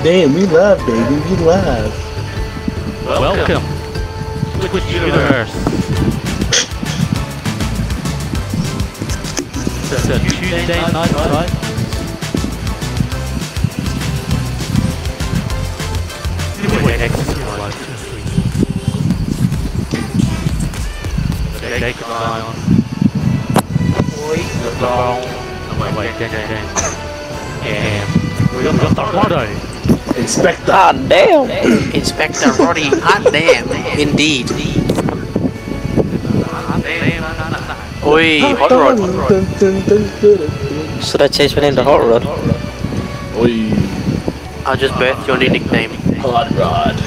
damn, we love, baby, we love. Welcome. Which universe? It's a Tuesday night, right? Wait, exit your life. Take an eye on. Wait, dang. And we got the Roddy. Inspector. Ah, damn. Inspector Roddy. Hot damn. Indeed. Oi, Hot Rod. Should I change my name to Hot Rod? Oi. I'll just birth your new nickname. Hot Rod.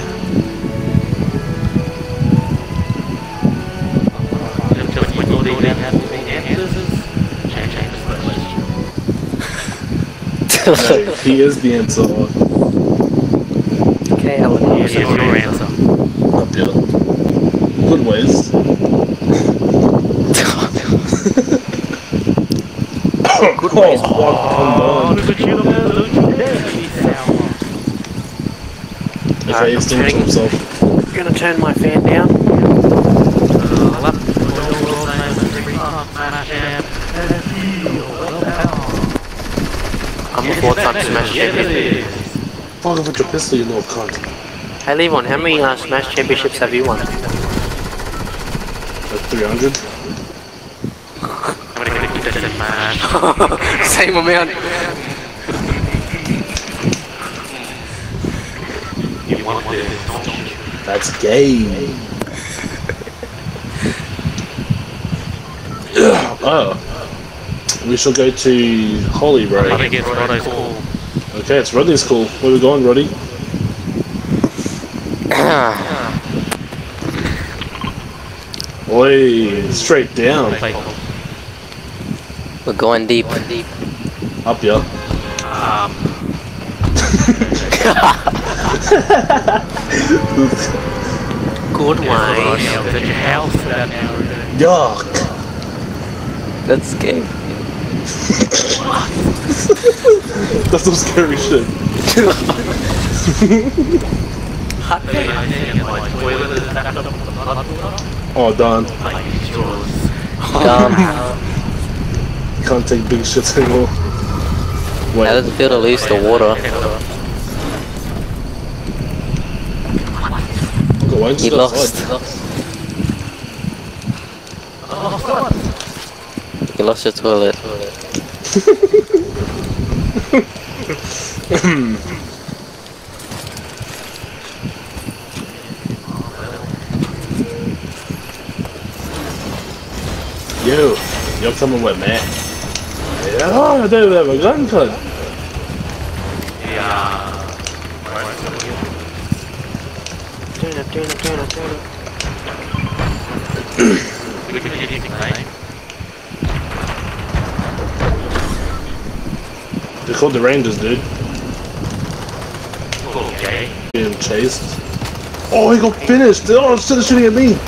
No, he is the answer. Okay, I will. Here's your answer. Up here. Good ways. Good ways. Oh, look at you, don't you dare be sour. Okay, he's doing to himself. I'm gonna turn my fan down. I'm a 4-time Smash champion. Fuck with your pistol, you little cunt. Hey Levon, how many Smash championships have you won? Like 300? Same amount. You want this, don't you? That's gay. Oh. We shall go to Holly, bro. I think it's Roddy's call. Okay, it's Roddy's call. Where we going, Roddy? Oi, straight down. We're going deep. Up ya. Good ways. Yuck. That's gay. That's some scary shit. Oh, darn. Dumb. Can't take big shits anymore. How Wait. does it feel to lose the water? Okay, why don't You you lost. You lost your toilet. You're coming with me. Yeah, I don't have a gun, cunt. Turn up. They called the Rangers, dude. Okay. Getting chased. Oh, he got finished! Oh, instead of shooting at me!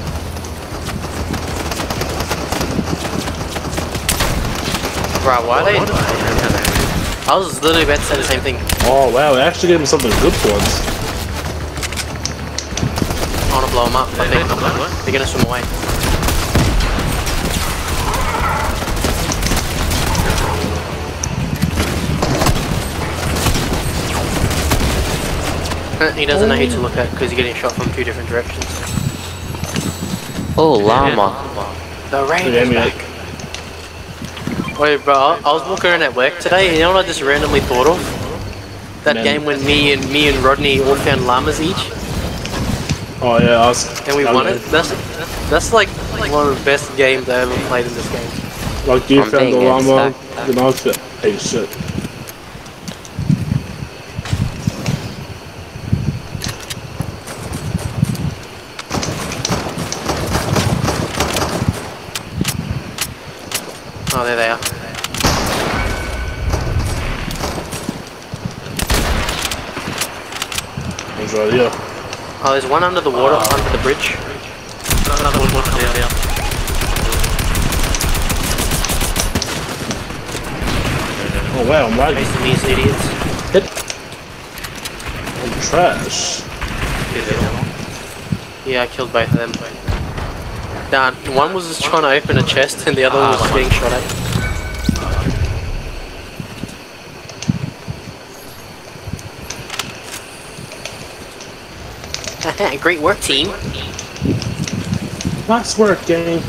Bro, why are they? I was literally about to say the same thing. Oh, wow, they actually gave him something good for once. I wanna blow them up. I think they're gonna swim away. He doesn't know who to look at because he's getting shot from 2 different directions. Oh, llama. The rain Yeah, is back. Wait, bro, I was walking around at work today, and you know what I just randomly thought of? That Man. game when me and Rodney all found llamas each, Oh, yeah, I was. and we won it. That's like one of the best games I ever played in this game. Like, you I'm found the being llama, stuck. then I found. Hey, shit. Oh, there they are. He's right here. Oh, there's one under the water, under the bridge. Another one there. Oh, wow, I'm lagging. Chasing these idiots. Hit. Trash. Yeah, I killed both of them. Nah, one was just trying to open a chest and the other one was being shot at. Great work, team. Nice work, gang.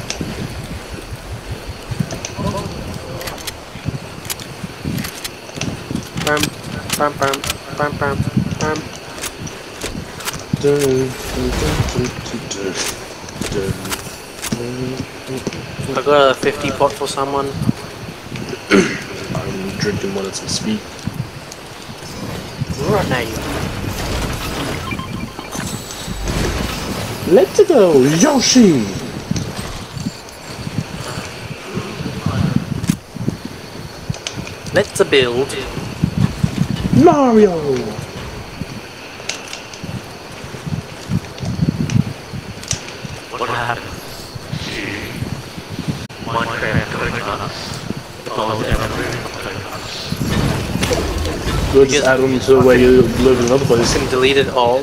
Bam, bam, bam, bam, bam, bam. I got a 50 pot for someone. I'm drinking one as we speak. Right now. Let's go, Yoshi! Let's build. Mario! What happens to Minecraft coconuts if I was ever moving coconuts? We'll just add them to where you live in another place. Can delete it all.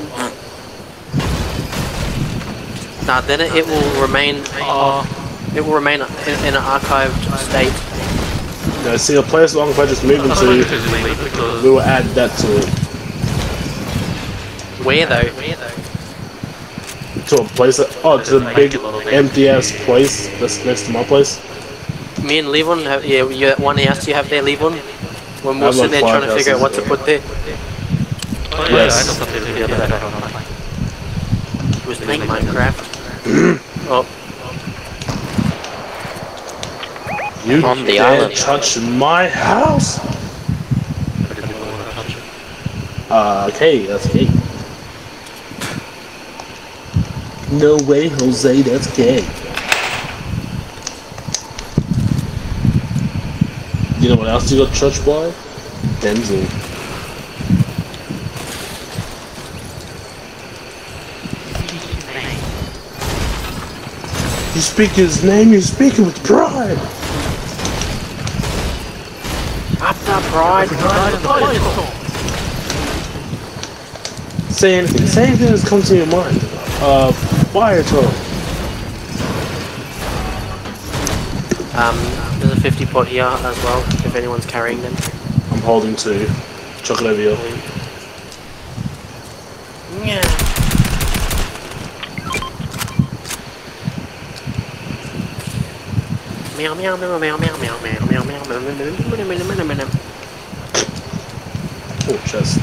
Nah, then it will remain. It will remain in an archived state. Now, see a place long if I just move into, we will add that to it. Where though? To a place that, oh, to the big empty ass place that's next to my place. Me and Levon have, yeah, one house you have there, Levon. When we're I've sitting there got trying to 5 figure out what to houses put there. He was playing Minecraft. Oh. You On the can't island. touch my house? Okay, that's gay. No way, Jose, that's gay. You know what else you got touched by? Denzel. You speak his name, you speak it with pride. Up the pride. Say anything that's come to your mind. Fire talk. There's a 50 pot here as well, if anyone's carrying them. I'm holding 2. Chuck it over here. Yeah. Meow meow meow meow meow meow meow meow meow meow meow meow. Oh, chest.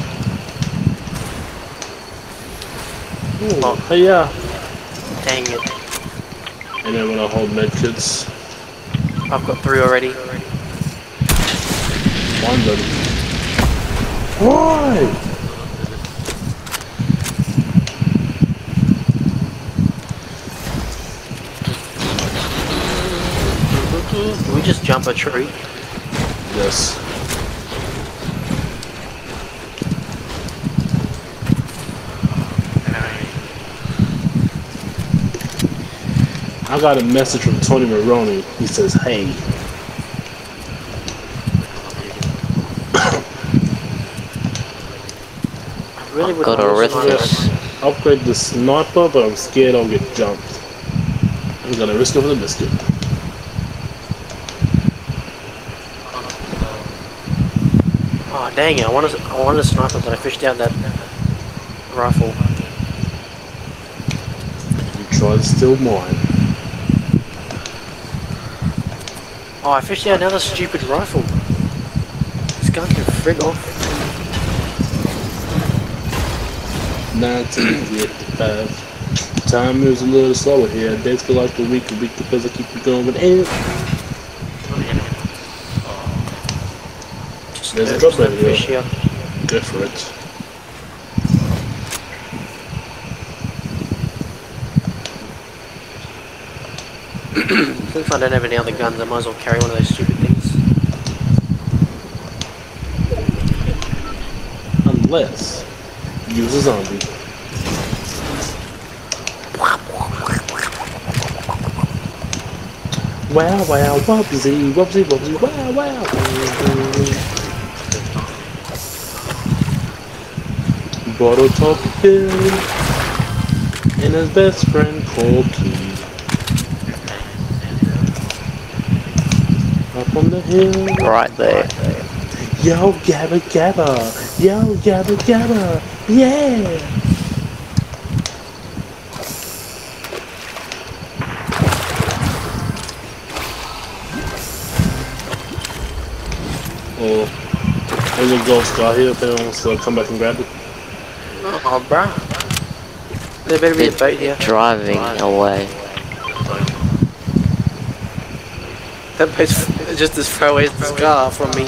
Oh, hey, yeah. Dang it. And then when I hold medkits, I've got 3 already. one buddy. Why? Can we just jump a tree? Yes. I got a message from Tony Maroney. He says, hey. I really would Got a Arithmus. Upgrade the sniper, but I'm scared I'll get jumped. I'm gonna risk it for the biscuit. Oh dang it! I wanted a sniper, but I fished out that rifle. You try to steal mine. Oh, I fished out another stupid rifle. This gun can frig off. 1955. Time moves a little slower here. Days go like the week because I keep it going. But there's a drop over Fish here. here. Go for it. Since I don't have any other guns, I might as well carry one of those stupid things. Unless use a zombie. Wow, wow, wubsy, wubsy, wubsy, wow, wow. bottle top Bill and his best friend called Keith. Up on the hill. Right there. Yo, gabba gabba. Yo, gabba gabba. Yeah. Oh, there's a ghost guy here if anyone wants to come back and grab it. Oh, bruh. There better be a boat here. Driving away. That boat's just as far away as the scar from me.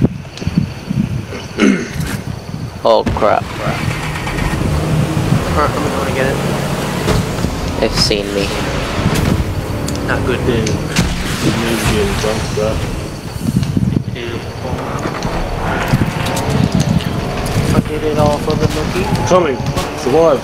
Oh crap. Alright, I'm gonna get it. They've seen me. Not good. Yeah. He's getting drunk, bro. I get it all for the monkey. Coming. Survive.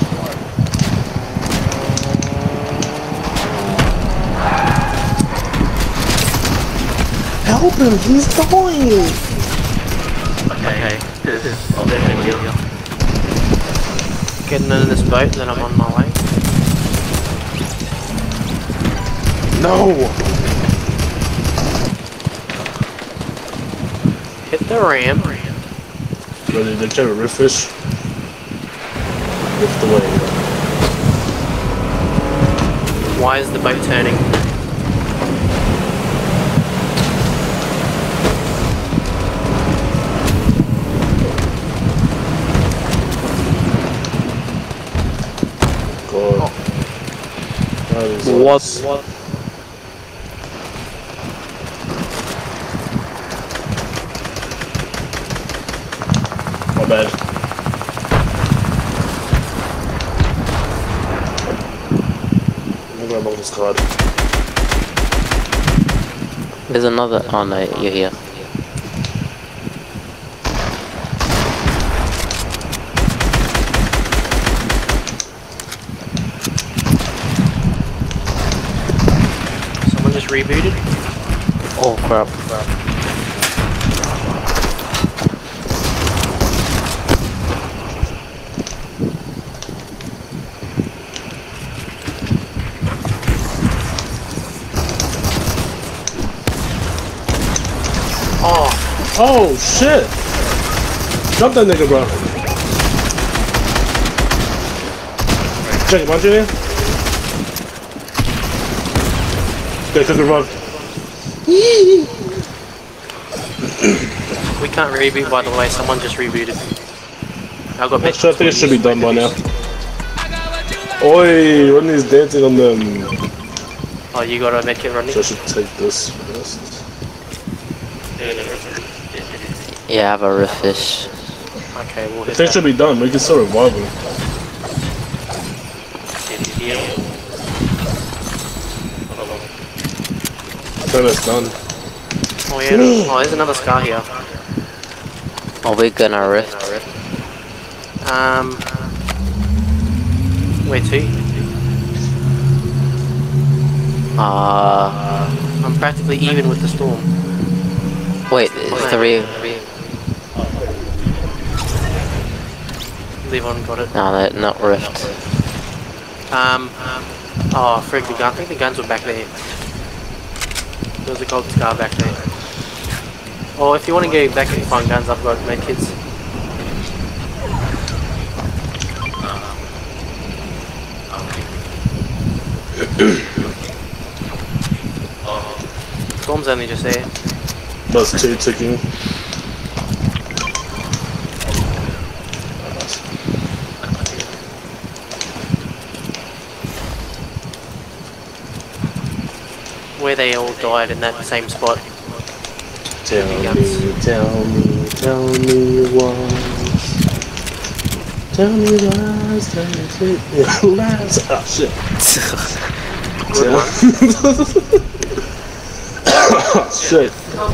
Help him, he's dying! Okay. I'll definitely heal you. Getting in this boat, then I'm on my way. No! Hit the ramp. Ready to carry a riff fish? Lift away. Why is the boat turning? God. That is What? My bad. I'm gonna grab this card. There's another. Oh no, you're here. Someone just rebooted? Oh crap. Oh shit! Jump that nigga, bro. Check it, punch it in. Okay, took a run. We can't reboot, by the way, someone just rebooted. I've got Actually, I think it should be done by now. Oi, Rodney's dancing on them. Oh, you got a medkit, Rodney? So I should take this first. Yeah, I have a riff fish. Okay, we'll I hit think it that. should be done. We can still revive him. I think that's done. Oh yeah, oh there's another scar here. Are we gonna rift? Where to? I'm practically even with the storm. Wait, it's three. Levon got it. No, they're not rift. Oh frick, the gun. I think the guns were back there. There was a gold scar back there. Oh, if you want to go back and find guns, I've got medkits. Storm's only just there. That's two ticking. Where they all died in that same spot. Tell me once. Tell me lies, tell me lies. Oh shit. Shit.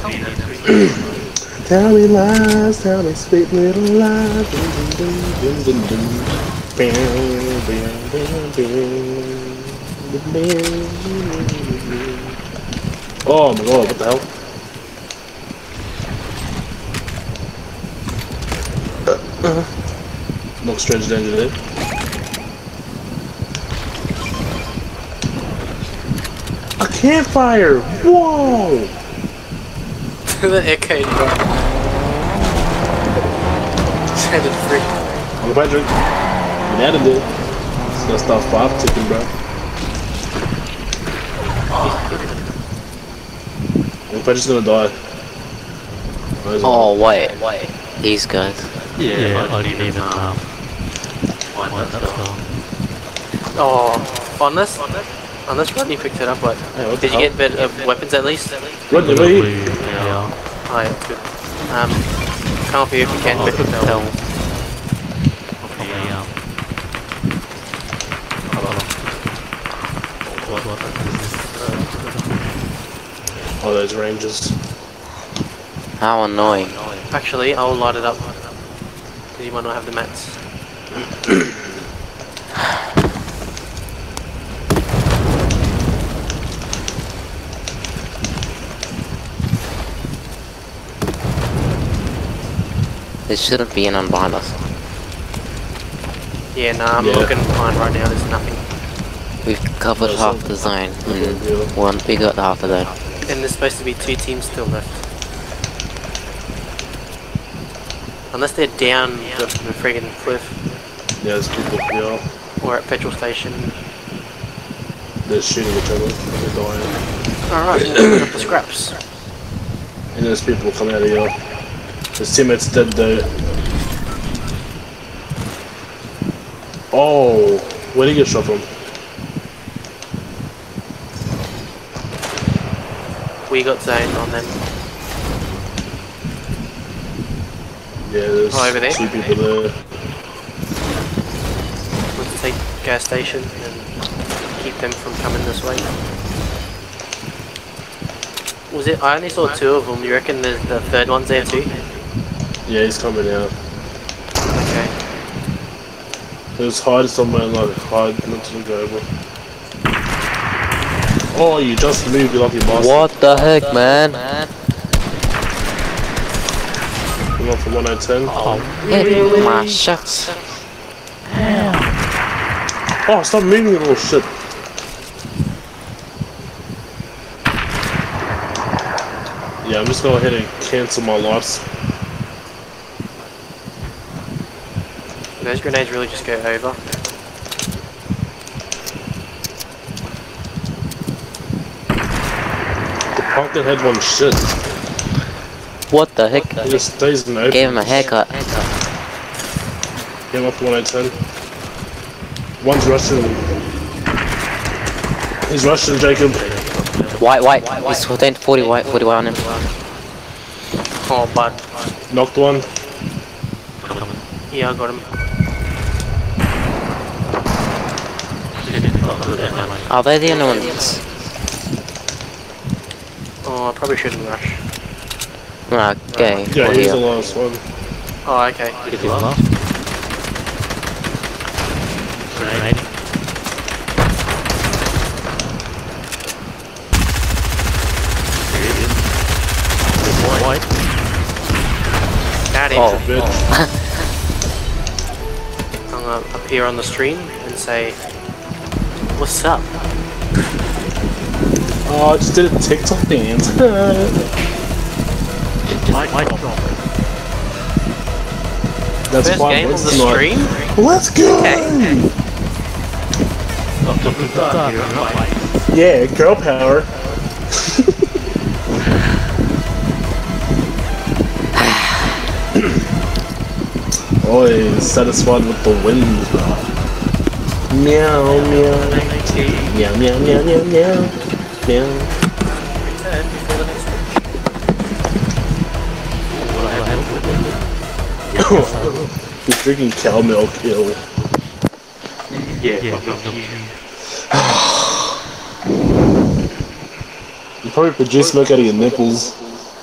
Tell me lies, tell me sweet little lies. Oh my god, what the hell? Look strange danger there. A campfire! Whoa! The echo, bro. Sounded free. On the Patrick. Get out of there. It's gonna start 5 ticking, bro. The Patrick's gonna die. Oh, wait. These guys. Yeah, I didn't even find that song. Oh, on this run you picked it up, what? Hey, what Did the you hell? get better weapons at least? Run the Blue, way! yeah. Oh, yeah, good. Come up here if you can, Oh, but I couldn't no. tell. Probably, Oh, those rangers. How annoying. Actually, I'll light it up. Because you might not have the mats. There shouldn't be an behind us. Yeah, nah, I'm Yeah. looking behind right now, there's nothing. We've covered half the zone. And we got half of that. And there's supposed to be 2 teams still left. Unless they're down the friggin' cliff Yeah, there's people here. or at petrol station. They're shooting each other. They're dying. Alright, we'll pick up the scraps. And there's people coming out of here. His teammate's dead though. Oh, where did he get shot from? We got zone on them. Yeah, there's Oh, over there? 2 people there. Let's take gas station and keep them from coming this way. Was it? I only saw 2 of them. You reckon there's the 3rd one's there too? Yeah, he's coming out. Okay. There's hide somewhere, like hide not to go over. Oh, you just moved, you lucky bastard. What the heck, man? Come on for 110. Hit my shucks. Oh, stop moving, you little shit. Yeah, I'm just going ahead and cancel my lives. Those grenades really just go over. The pumpkin head one shit. What the heck? He just stays in the open. Gave him a haircut. Get him up to 110. One's rushing. He's rushing, Jacob. White. He's 40 white on him. Oh, bud. Knocked one. Yeah, I got him. Are they the only ones? Oh, I probably shouldn't rush. Okay, Yeah, we're he's the here. last one. Oh, okay. Is this last? Grenade. White. Got him. Oh. Bitch. I'm gonna appear on the stream and say, "What's up?" Oh, I just did a TikTok dance. White drop. That's First 5 game on wins the tonight. stream. Let's go! Okay. Yeah, girl power. Oi, satisfied with the win. Meow, meow. Meow, meow, meow, meow, meow. Meow. Return before the next one. He's drinking cow milk, ill. Yeah. You probably produce milk out of your nipples.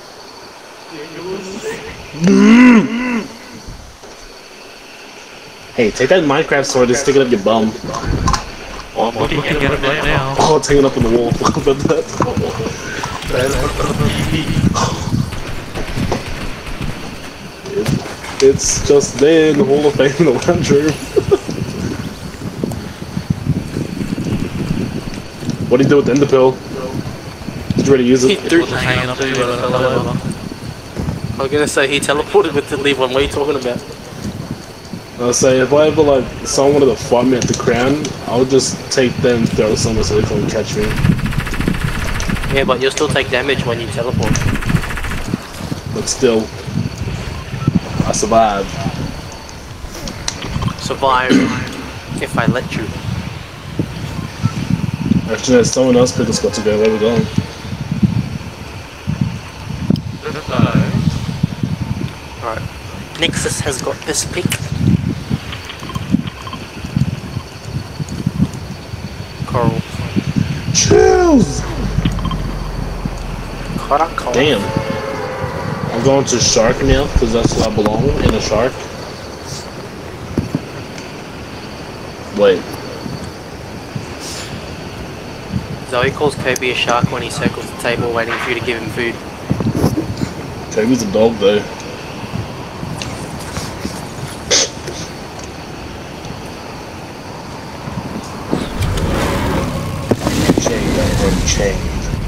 Hey, take that Minecraft sword and stick it up your bum. I'm looking at it right now. Oh, it's hanging up on the wall. But that. It's just there in the Hall of Fame in the lounge room. What do you do with the ender pill? Did you already use He it? threw. Wasn't hanging up to it, I fell over. I was gonna say he teleported with the leave one. What are you talking about? I'll say if I ever like someone wanted to fight me at the crown, I would just take them and throw it somewhere so they can't catch me. Yeah, but you'll still take damage when you teleport. But still, I survived. Survive if I let you. Actually, there's someone else pick a spot to go. Where we going? Alright. Nexus has got this pick. Coral. Chills! Coral. Damn. I'm going to shark now because that's where I belong, in a shark. Wait. Zoe calls Kobe a shark when he circles the table waiting for you to give him food. Kobe's a dog though. Change.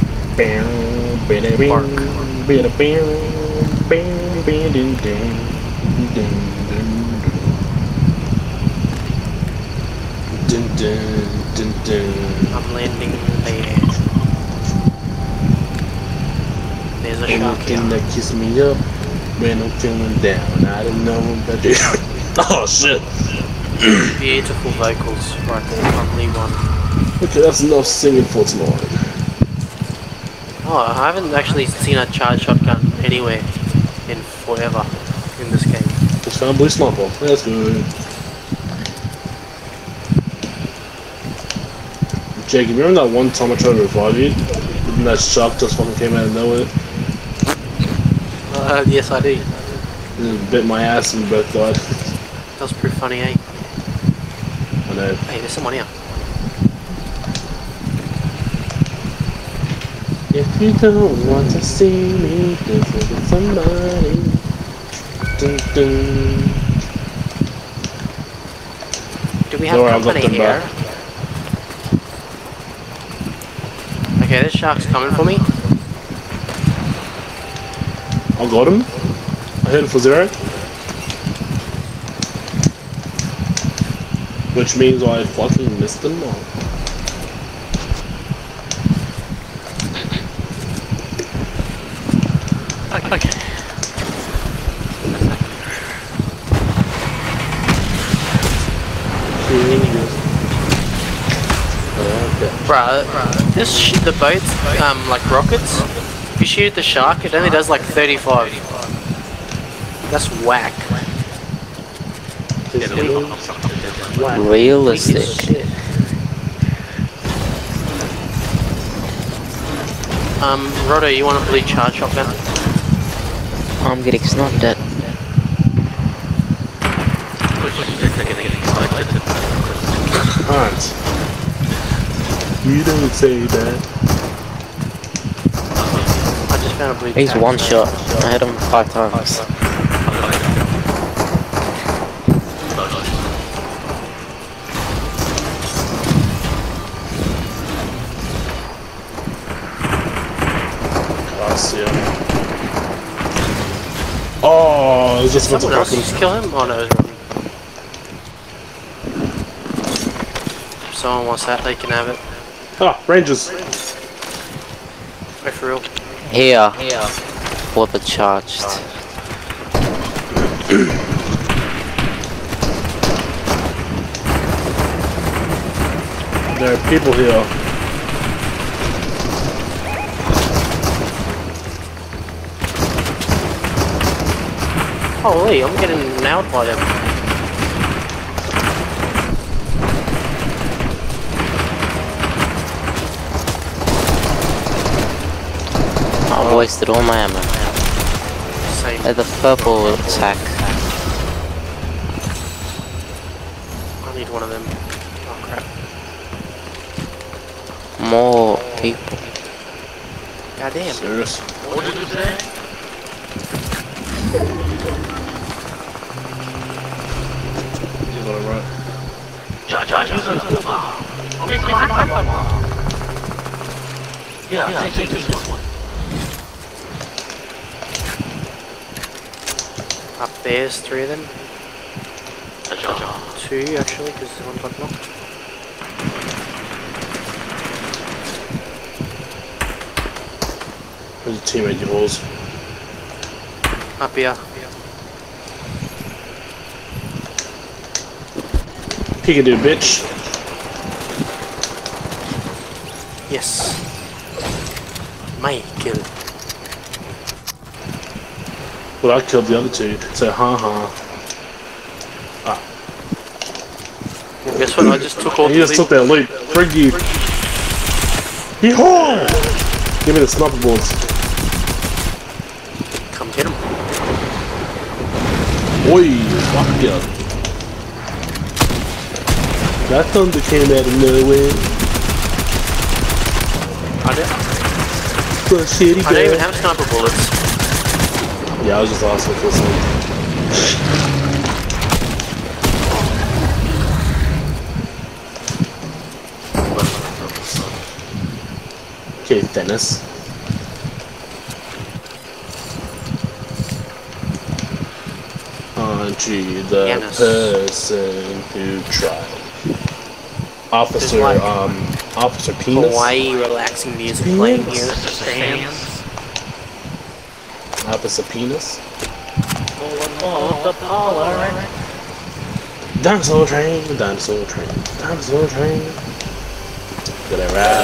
I'm landing there. There's a shark here. That kiss me up when I'm feeling down. I don't know about you. Oh shit. Beautiful vocals right there from Lee One. Okay, that's enough singing for tonight. Oh, I haven't actually seen a charge shotgun anywhere in forever in this game. Just found blue sniper. That's good. Jake, you remember that one time I tried to revive you? And that shark just fucking came out of nowhere? Yes I do. It bit my ass and we both died. That was pretty funny, eh? I know. Hey, there's someone here. If you don't want to see me dancing with somebody, dun, dun. Do we have Don't worry, I've got company them here? back. Okay, this shark's coming for me. I got him. I hit him for 0. Which means I fucking missed them all. Okay. Bruh, the boats, like rockets, if you shoot at the shark, it only does like 35. That's whack. Realistic. Roto, you want a blue charge shotgun? I'm getting snubbed at. Hans. You don't say that. I just found a blue He's charge. one shot. I hit him 5 times. I see him. Oh, I was just about to Someone else fucking... just kill him? Oh no, it was Robbie. If someone wants that, they can have it. Ah, Rangers. Wait, for real. Here. For the charged. There are people here. Holy, I'm getting nailed by them. I've wasted all my ammo. Same. At the purple attack. I need one of them. Oh crap. More people. Goddamn. Serious. What did you say? Yeah, take this one. Up there's 3 of them. 2 actually, because one got knocked. Where's your teammate, you holes? Up here. Peekaboo, bitch. Yes. My kill. Well, I killed the other 2, so haha. Well, guess what? I just took all And the you just took that loot. Frig you. Yeehaw! Give me the sniper bullets. Come get him. Oi, fuck ya. That thunder came out of nowhere. I don't Shitty even girl. have sniper bullets. Yeah, I was just asking for some. Okay, Dennis. Aren't you the Dennis. person who tried? Officer, like Officer Penis? Hawaii relaxing music playing here. Stands. Officer Penis? The parlor. Dinosaur train, dinosaur train, dinosaur train. Gonna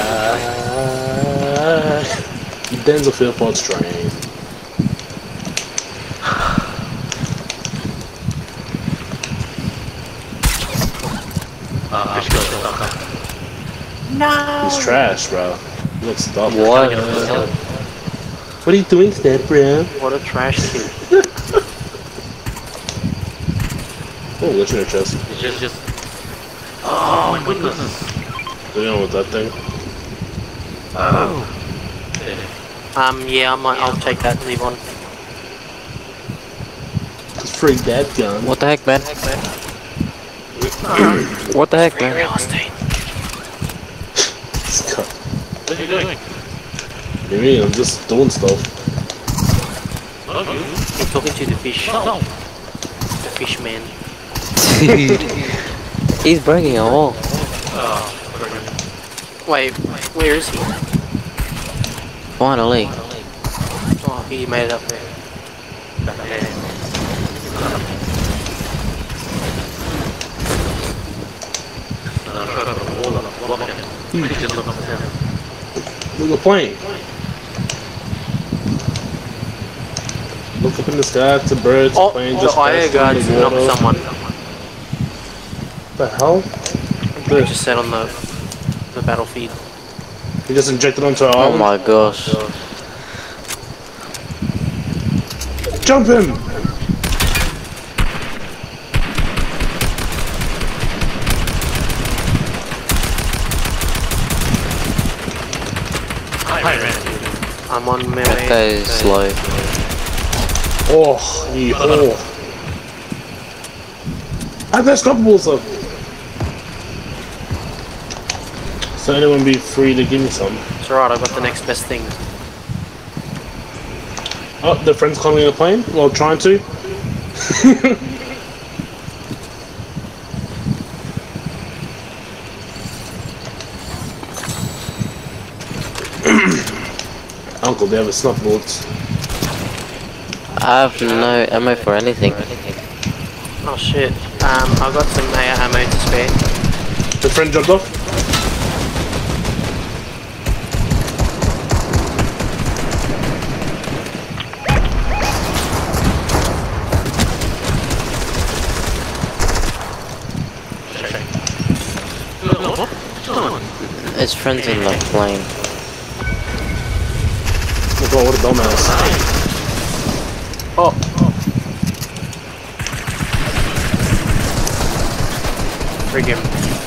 ride Denzel Philpotts train. No! He's trash, bro. Let's stop. What? What are you doing, Step, bro? What a trash kid. Oh, legendary chest. It's just. Oh my goodness. Do you know what that thing? Oh. Yeah, I'll take that, leave on. Just freak that gun. What the heck, man? What the heck, man? Real estate. It's cut. What are you doing? What do you mean? I'm just doing stuff. Oh, you? You're talking to the fish. No. The fish man. Dude, he's breaking a wall. Oh, Wait, where is he? Finally. Oh, he made it up there. Look at the plane. Look up in the sky, it's a bird, it's a Oh, plane, the just IO passed guard through the knocked water. someone. What the hell? They just sat on the battlefield. He just injected onto our Oh island. my gosh. Jump him! Hi, Randy. I'm on my That guy is slow. Oh, he oh. I have that stoppables up. So anyone be free to give me some? It's alright, I got the next best thing. Oh, the friend's calling in a plane? Well, trying to. Uncle, they have a snuff bullets. I have no ammo for anything. Oh shit. I've got some AR ammo to spare. The friend jumped off. His friend's in the plane. Oh god, what a dumbass. Oh. Frig him.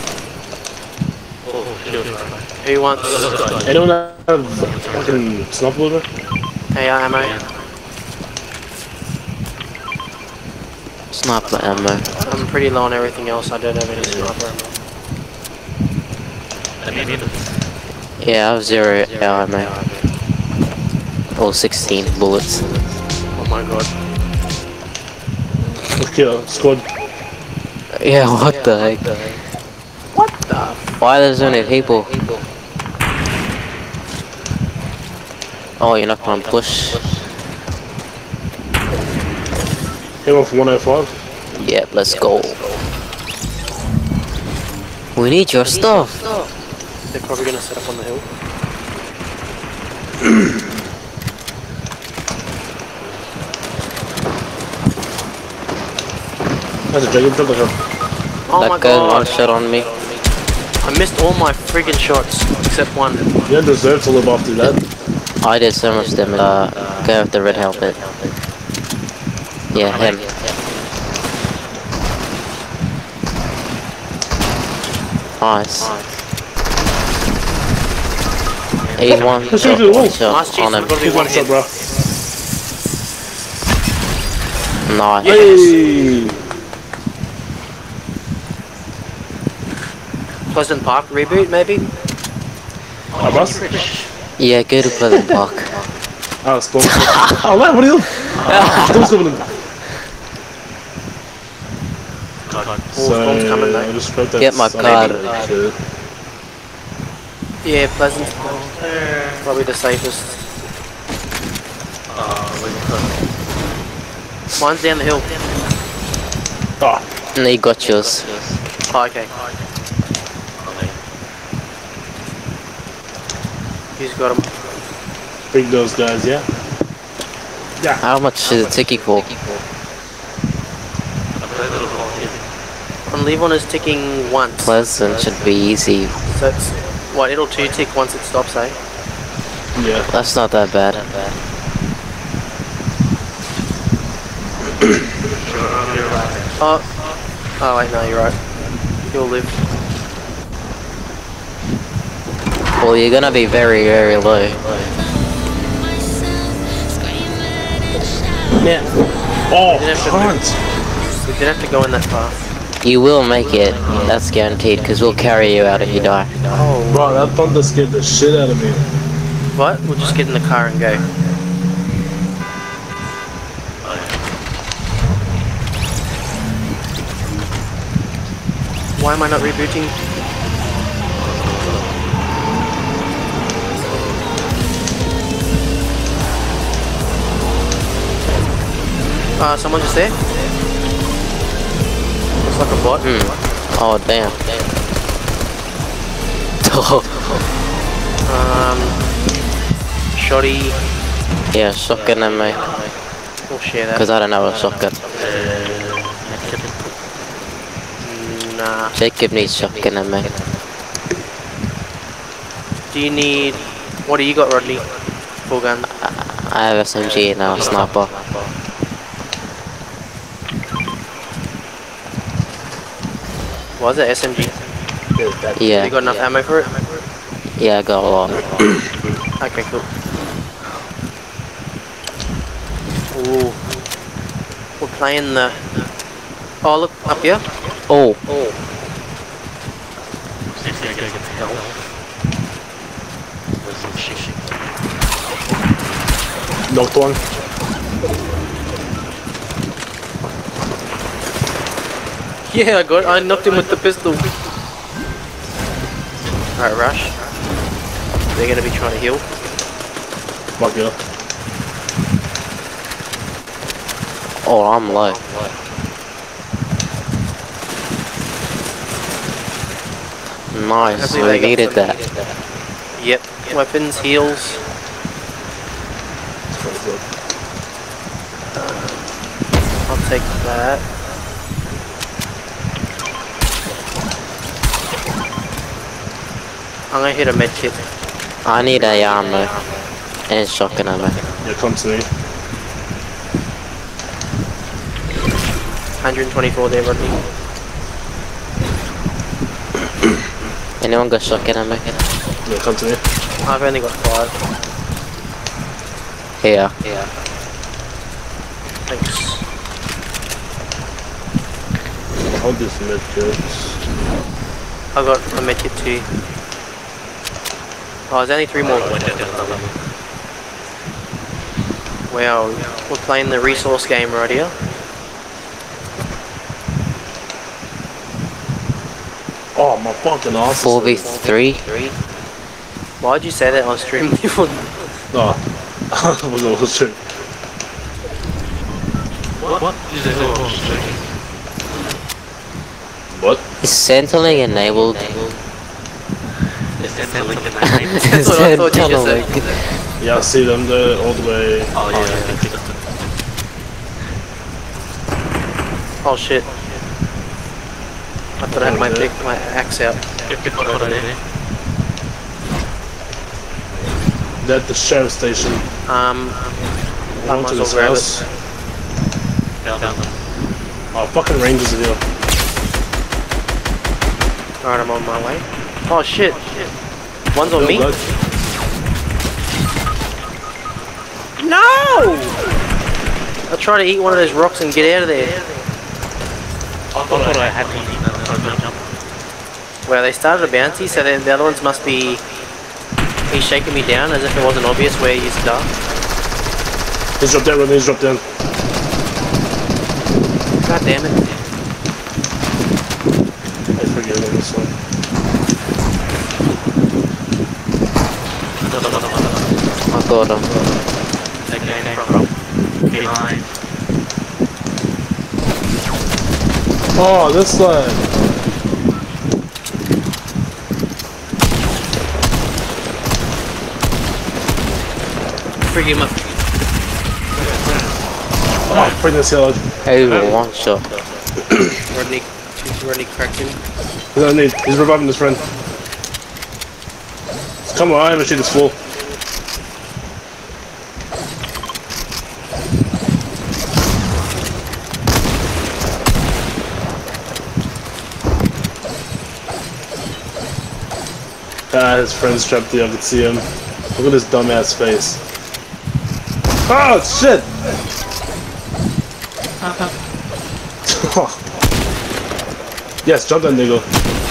Who wants Anyone have fucking snuff looter? AR ammo? Sniper ammo. I'm pretty low on everything else, I don't have any sniper ammo. Yeah, I have 0 ammo. Or 16 bullets. Oh my god. Okay, squad. Yeah, what the heck? What the? Why are there so many people? Oh, you're not gonna push? Came off 105. Yeah, let's go. We need your stuff. They're probably gonna set up on the hill. That's a dragon jump. Oh my That guy one god. shot on me. I missed all my friggin' shots except one. You don't deserve to live after that. I did so much damage. Guy with the red helmet. Yeah, him. Nice. 81 Let's shoot the wall. shot Last cheese, on him. we've got to be He's one one shot, hit. bro. Nice. Hey! Pleasant Park reboot, maybe? Ah, bus? Yeah, go to Pleasant Park. Ah, spawn. Oh, man, what are you doing? Don't stop him. Spawn's coming, though. I just grabbed that Get my son card. of a shit. Yeah, Pleasant Park. Probably the safest. Mine's down the hill. Ah, And he got yours. Oh, okay. He's got him. bring those guys, yeah? How much is it ticking for? And Levon is ticking once. Pleasant should be easy. So it's, what, it'll 2-tick once it stops, eh? Yeah. That's not that bad. Oh wait, no, you're right. You'll live. Well, you're gonna be very, very low. Yeah. Oh, didn't have to cunt! We didn't have to go in that far. You will make it. That's guaranteed, because we'll carry you out if you die. Oh. Bro, that thunder scared the shit out of me. What? We'll just get in the car and go. Why am I not rebooting? Someone just there? Looks like a bot. Oh, damn. Shoddy. Yeah, shotgun and me. We'll share that. Because I don't have a shotgun. Nah. Jacob needs shotgun and me. Do you need... What do you got, Rodney? Full gun. I have SMG and a sniper. Was it SMG? Yeah. You got enough ammo for it? Yeah, I got a lot. Okay, cool. Ooh. We're playing the... Oh, look, up here. Oh, Knocked one. Yeah, I knocked him with the pistol. Alright, rush. They're gonna be trying to heal. Fuck yeah. oh, I'm low. Nice, Hopefully we they got needed some- that. Yep. Weapons, heals. I'll take that. I'm gonna hit a med kit. I need a ammo and shotgun ammo. Yeah, come to me. 124 there, Rodney. Anyone got shotgun ammo? Yeah, come to me. I've only got 5. Here. Thanks. I'll do some med kits. I got a med kit too. Oh, there's only 3 more. Wow, we're playing the resource game right here. Oh, my fucking ass. 4v3. Why'd you say that on stream? Oh, I forgot what was true. What is it? What? Is Centrelink enabled? Is that the link in the name? That's what I thought you just said. Yeah, I see them there all the way. Oh yeah. Oh shit. I thought I had my axe out. They're at the sheriff station. I Going might to as this well grab house. it. Oh, fucking rangers are here. Alright, I'm on my way. Oh shit. One's on me. Look. No! I'll try to eat one of those rocks and get out of there. I thought I had to eat that jump. Well, they started a bounty, so then the other ones must be... He's shaking me down as if it wasn't obvious where he's done. He's dropped down, he's dropped down. God damn it. I forget on this one. I got him. They came from behind. Oh, this side. Freak him up. Oh, bring this yellow. Hey, one shot. Rodney cracked him. He's underneath. He's reviving his friend. Come on, my shit is full. His friend's trapped there, I can see him. Look at his dumbass face. Oh, shit! Yes, jump that nigga.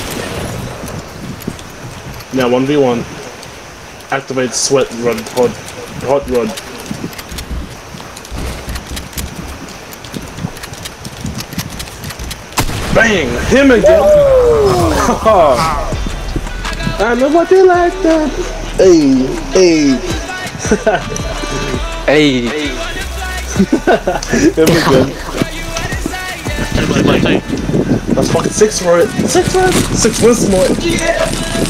Now 1v1. Activate sweat rod, hot rod. Bang! Him again! I know what you like that. Hey, hey. Hey. Him again. That's fucking 6 for it. 6 for it. 6 wins more. Yeah.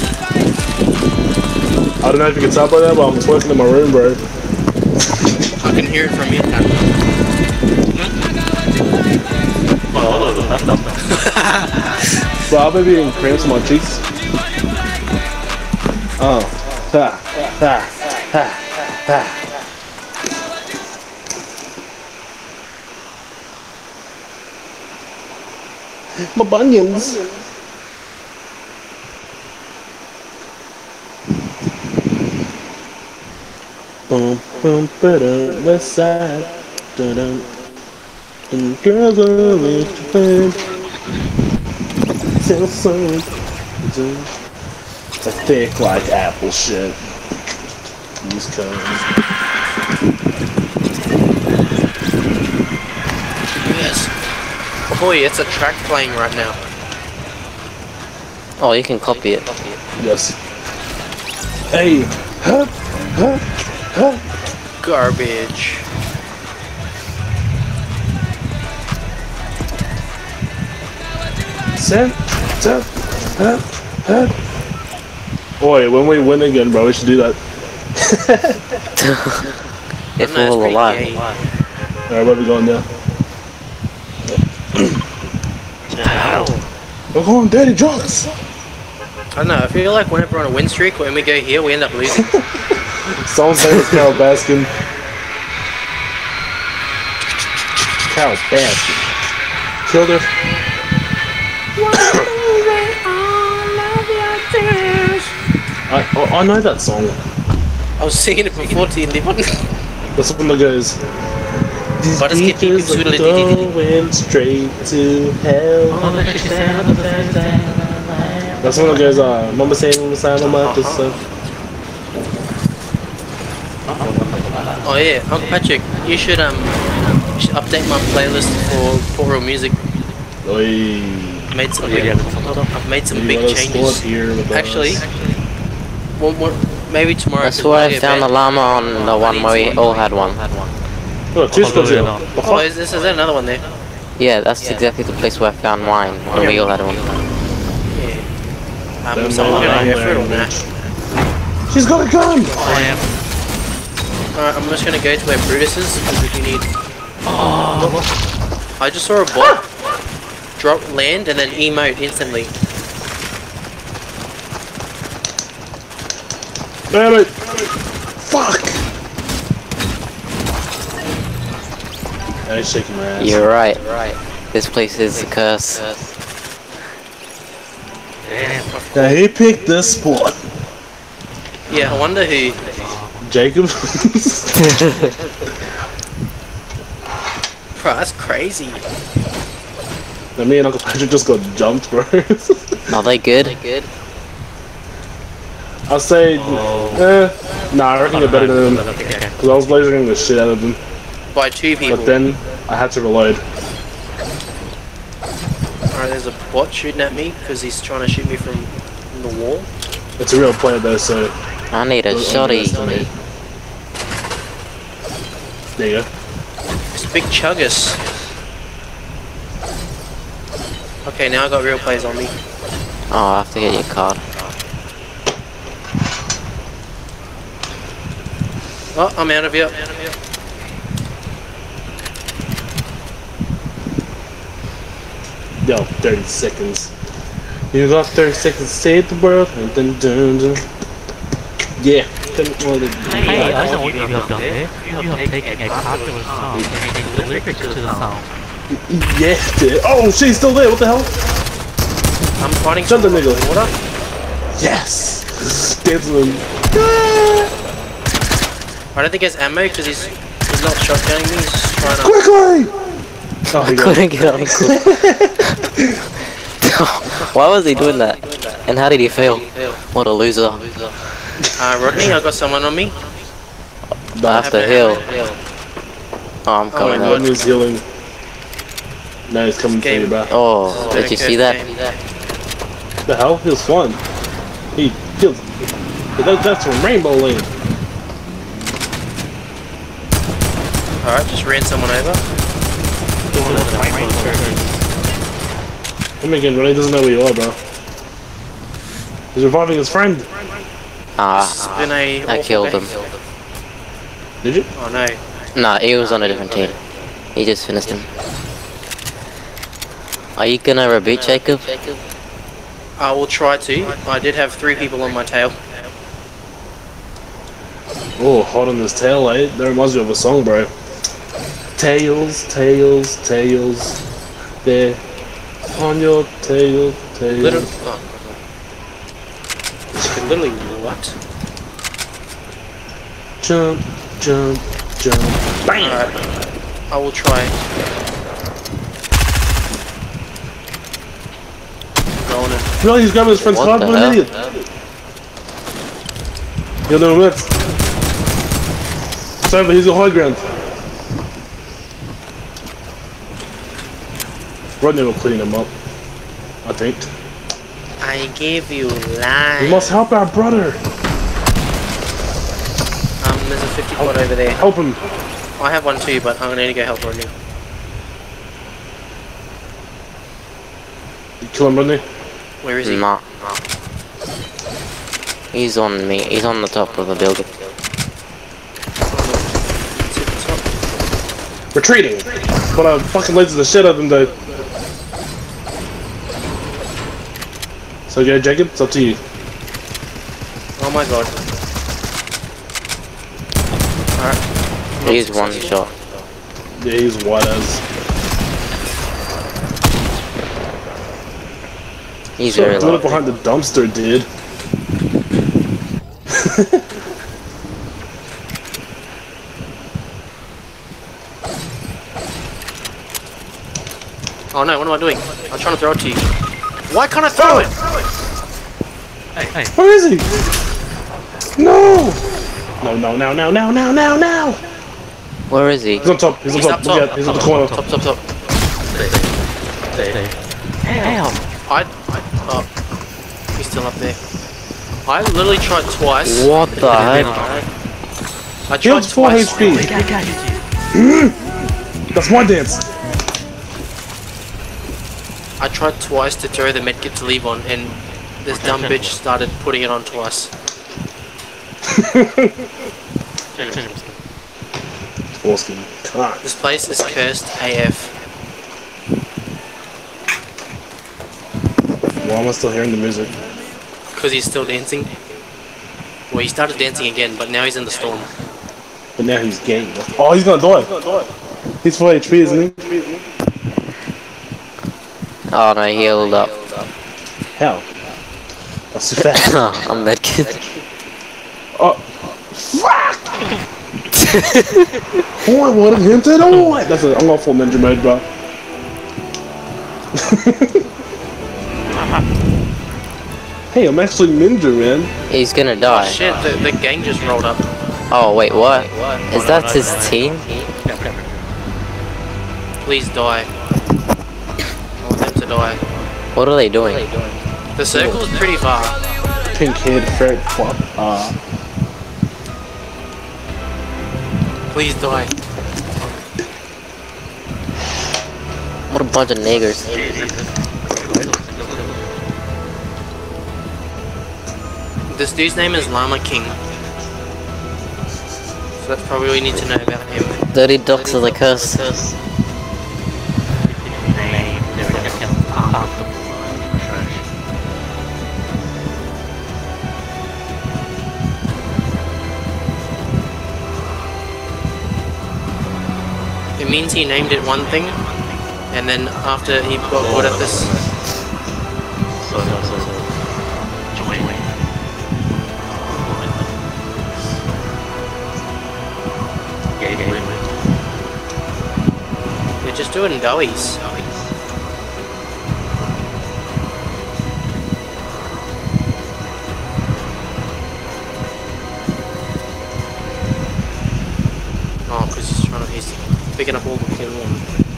I don't know if you can tell by that, but I'm twerking in my room, bro. I can hear it from you. Bro, I've been getting cramps in my cheeks. Oh. Ha. Ha. Ha. Ha. My bunions. Boom, boom, ba-dum, west side. Da-dum. And girls are rich and tell some. It's a thick like apple shit. These cones. Yes. Boy, it's a track playing right now. Oh, you can copy it. Yes. Hey. Huh? Huh? Huh? Garbage. Sam. Sam. Huh? Huh? Boy, when we win again, bro, we should do that. If we're all alive. Alright, where are we going now? We're going dirty drunks! I don't know, I feel like whenever we're on a win streak, when we go here, we end up losing. Someone's name is Carol Baskin. Carol Baskin. Killed her. I know that song. I was singing it before TND one. That's one that goes. These But just keep beaches are going straight to hell. That's one that goes, Mama say, Mama say, Mama, this stuff. Oh yeah, Uncle Patrick, you should update my playlist for Port Real Music. Oi. Made some Yeah, I've made some You big gotta start changes. here with Actually, us. maybe tomorrow. That's where I found the llama on the one where we all had one. Oh, two spots here. no. The Oh, fuck? is there another one there? Yeah, that's exactly the place where I found mine when we all had one. Yeah. Them So I'm gonna go for it on land that. bitch. She's got a gun! I am. Alright, I'm just gonna go to where Brutus is, because if you need... Oh, I just saw a bot drop land and then emote instantly. Damn it! Fuck! I ain't shaking my ass. You're right. This place is a curse. damn. Yeah, he picked this spot. Yeah, I wonder who... Jacob? Bro, that's crazy. Now me and Uncle Patrick just got jumped, bro. Are they good? I'll say, nah, I reckon you're better than them. Okay. Because I was lasering the shit out of them. By 2 people. But then, I had to reload. Alright, there's a bot shooting at me, because he's trying to shoot me from the wall. It's a real player though, so... I need a shotty. There you go. It's Big Chuggus. Okay, now I got real players on me. Oh, I have to get your card. Oh, I'm out of here. Yo, 30 seconds. You got 30 seconds to save the world, and then dun. Yeah. Then, well, Hey, I know what you have done there. You have taken a popular song and delivered it to the song. yeah, dude. Oh, she's still there. What the hell? I'm fighting Shut the nigga. water. Yes. Dance with him. I don't think he has ammo because he's not shotgunning me. He's just trying to. Quickly! Oh, he got Couldn't get on Why was he doing that? And how did he fail? What a loser. Rodney, I got someone on me. I have to heal. Oh, I'm coming my out. Rodney's healing. Now he's coming for you, bro. Oh, did you see that? What the hell? He was fun. He killed. That's from Rainbow Lane. Alright, just ran someone over. Come again, Rodney doesn't know where you are, bro. He's reviving his friend. It's Ah, been a I awful killed day. him. Did you? Oh no. Nah, he was on a different team. He just finished him. Are you gonna reboot, Jacob? I will try to. I did have 3 people on my tail. Oh, hot on this tail, eh? That reminds me of a song, bro. Tails, tails, tails. There. On your tail, tails. Literally. Oh. Literally what? Jump, jump, jump. Bam! Alright. I will try. Rolling it. No, he's grabbing his friend's What card, the what an hell? idiot. You're doing what? Sorry, but he's on high ground. Rodney will clean him up, I think. I give you life. We must help our brother. There's a 50 quad over there. Help him. I have one too, but I'm gonna need to go help Rodney. You kill him, Rodney. Where is he? Nah. He's on me. He's on the top of the building. Retreating. But I fucking laser the shit out of him, though. So, yeah, Jacob, it's up to you. Oh my god. Alright. He's one shot. Yeah, he's white as. He's So, very doing it low. behind the dumpster, dude. Oh no, what am I doing? I'm trying to throw it to you. Why can't I throw it? Hey, Where is he? No! No. Where is he? He's on top. He's on top. Look out. He's on the corner. Top. Damn. Oh, he's still up there. I literally tried twice. What the heck? I He tried has 4 twice. HP. That's my dance. I tried twice to throw the medkit to leave on, and this dumb bitch started putting it on twice. Awesome. Can't. This place is cursed AF. Why am I still hearing the music? Because he's still dancing. Well, he started dancing again, but now he's in the storm. But now he's gay. Oh, he's gonna die. He's 4 HP, isn't he? Oh no, he healed up. How? That's too fast. I'm medkit. Oh, fuck! Oh, I wanted him to die. That's it. I'm going full ninja mode, bro. Hey, I'm actually ninja, man. He's gonna die. Shit, the gang just rolled up. Oh wait, what? Is that his team? Please die. I want them to die. What are they doing? The circle is pretty far. Pink head, ferret, fuck. Please die. What a bunch of niggers. This dude's name is Llama King. So that's probably all you need to know about him. Dirty ducks are the curse. It means he named it one thing, and then after he got good at this, they're just doing doughies. Oh, because he's picking up all the kill one.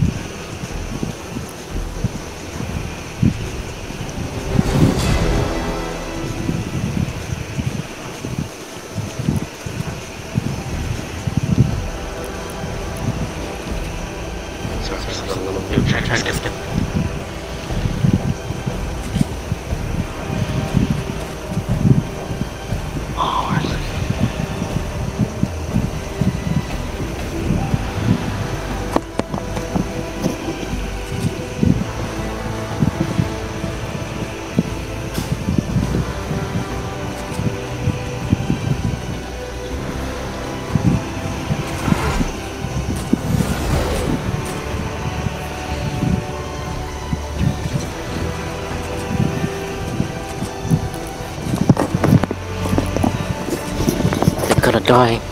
They're gonna die.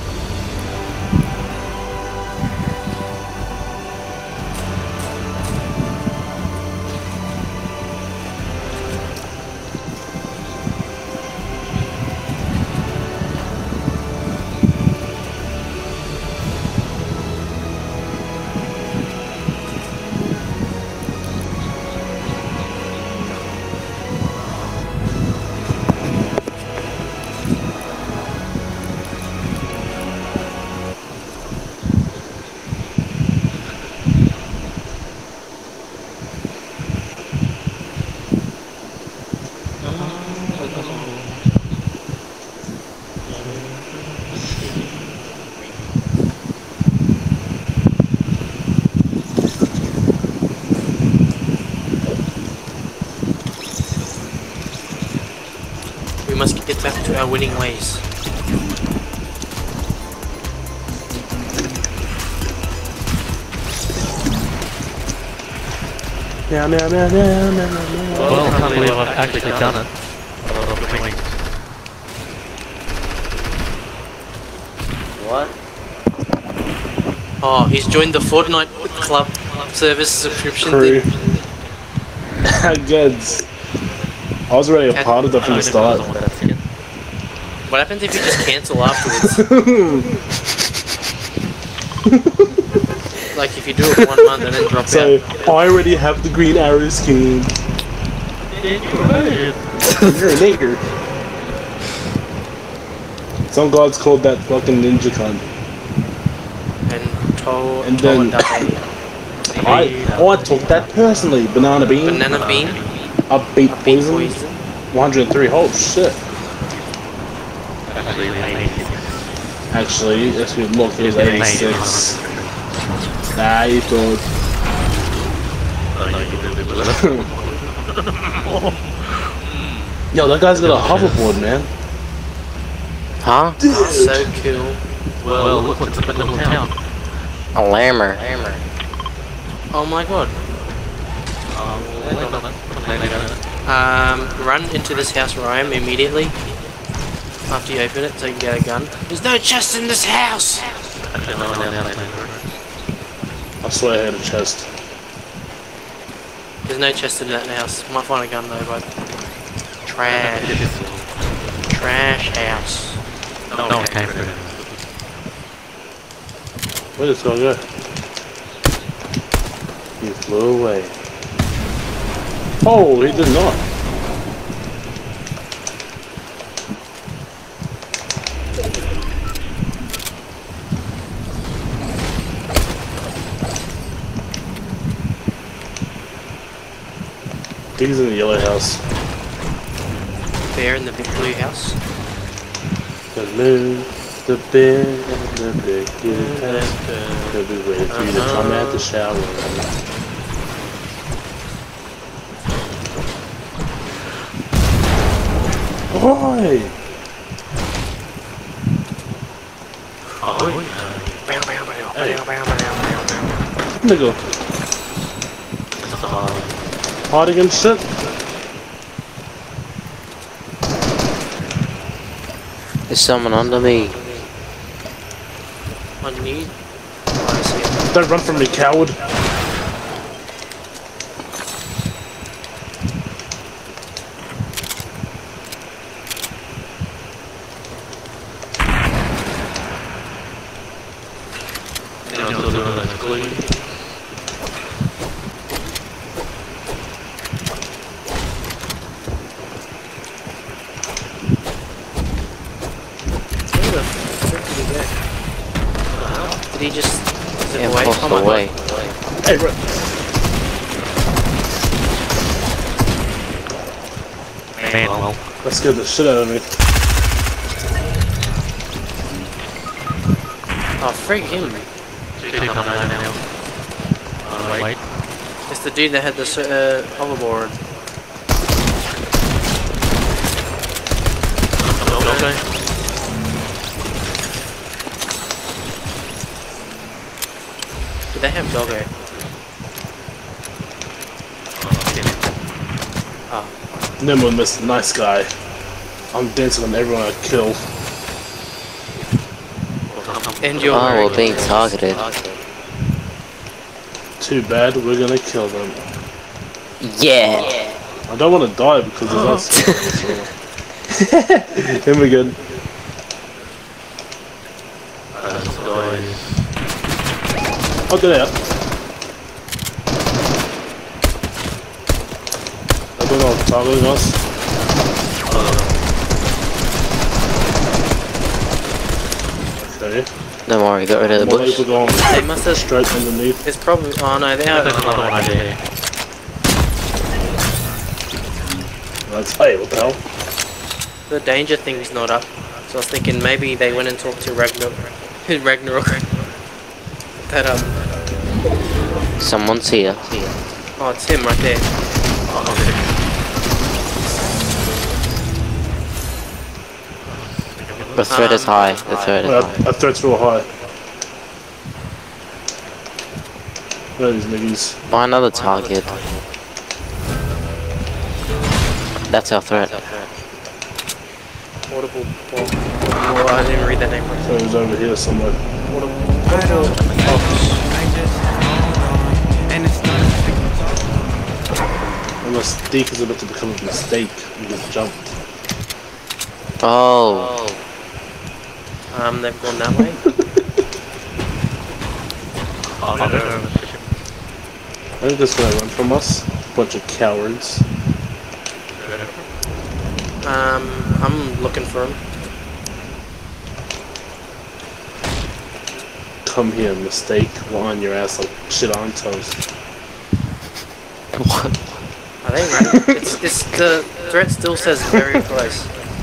We must get back to our winning ways. Now. Well, I can't believe I've actually done it. What? Oh, he's joined the Fortnite Club service subscription Crew. thing. Goods. I was already a part of that from the start. What happens if you just cancel afterwards? Like if you do it for 1 month and then drop So, out. I already have the green arrow skin. You're a nigger. Some gods called that fucking ninja con. And then I took that personally. Banana bean. Banana bean. Upbeat poison. 103. Oh shit. Actually, if we look, he's 86. Nah, you good. Yo, that guy's got a hoverboard, man. Huh? So cool. Well, look what's in the little town. A lammer. Oh my god. Run into this house where I am immediately. After you open it so you can get a gun. There's no chest in this house! I swear I had a chest. There's no chest in that house. Might find a gun though, but... Trash. Trash house. No one came through. Where did this guy go? He flew away. Oh, he did not. He's in the yellow house. Bear in the big blue house. The moon, the bear, and the big blue house. They'll be waiting for you to come out the shower. Oi! Nigga. Hiding and shit. There's someone under me. On you. Oh, I see it. Don't run from me, coward. Where the frick did he go? Did he just... Is it Yeah, away? forced Oh my away. god. Hey, bro. Man, well. That scared the shit out of me. Oh, frig him. Two coming over now. Wait. It's the dude that had the hoverboard. Okay. Did they have doggo? Oh. Never mind, Mr. Nice Guy. I'm dancing on everyone I kill. And you're Oh, wearing we're being it. targeted. Too bad, we're gonna kill them. Yeah. I don't want to die because there's not Then we're good. Oh, they're out. I don't know, targeting us. Okay. Don't worry, got rid of the More bush. people going They must have... straight underneath. It's probably... Oh no, they are... There's another one over here. That's, hey, what the hell? The danger thing's not up. So I was thinking maybe they went and talked to Ragnarok. That Someone's here. Oh, it's him right there. The threat is high. The threat is Well, high. that threat's real high. Where are these niggas? Find another target. That's our threat. Audible. Oh, I didn't read that name right. So he's over here somewhere. Unless Deke is about to become a mistake, he gets jumped. Oh. They've gone that way. I think they're gonna run from us. Bunch of cowards. I'm looking for him. Come here, mistake. We're on your ass like shit on toast. What? Are they running? It's the threat still says very close.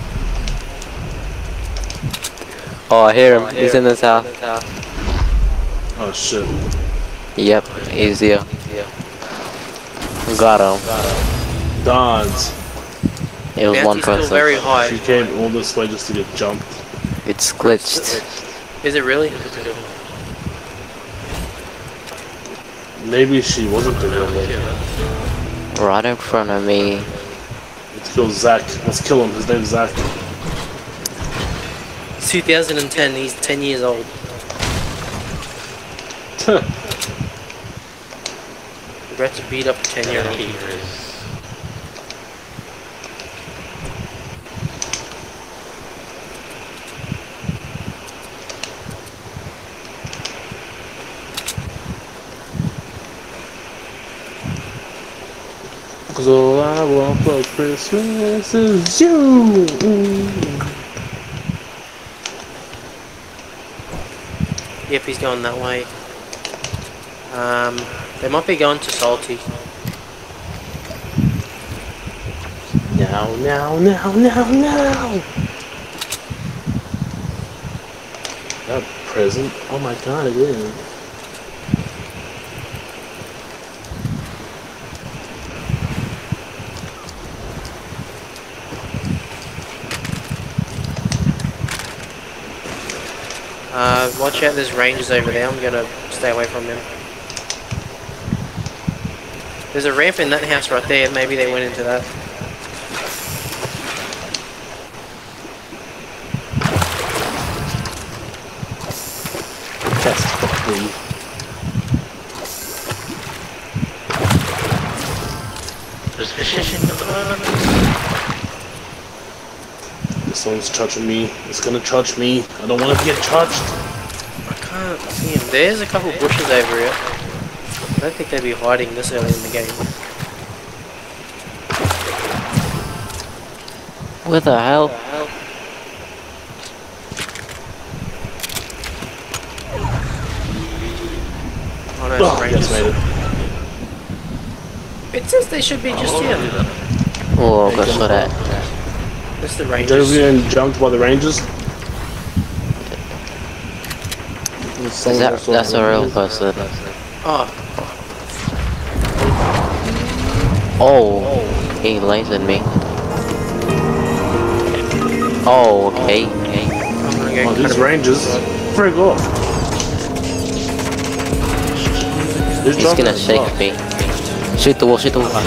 Oh, I hear him. He's in this house. Oh shit. Yep, he's here. Got him. Dons. It was one Bounty's still person. very high. She came all this way just to get jumped. It's glitched. Is it really? Maybe she wasn't the real lady. Right in front of me. Let's kill Zach. Let's kill him. His name's Zach. It's 2010, he's 10 years old. Regret to beat up a 10-year-old. Cause all I want for Christmas is you. Yep, he's going that way. They might be going to Salty. Now, now, now, now, now. That present? Oh my god, it is. Watch out, there's rangers over there. I'm gonna stay away from them. There's a ramp in that house right there. Maybe they went into that. That's fucking. There's fish in the This one's touching me. It's gonna touch me. I don't want to get touched. I can't see him. There's a couple bushes over here. I don't think they'd be hiding this early in the game. What the hell? Oh no, Oh, it's yes, made rangers. it. It says they should be just here. Oh, go for that. That's the They're rangers. being jumped by the Rangers. That's a real person. Oh, Oh, he lasered me. Oh, okay. I'm gonna go Oh, cut these him. Rangers. Frig off. He's gonna shake me. Shoot the wall, shoot the wall.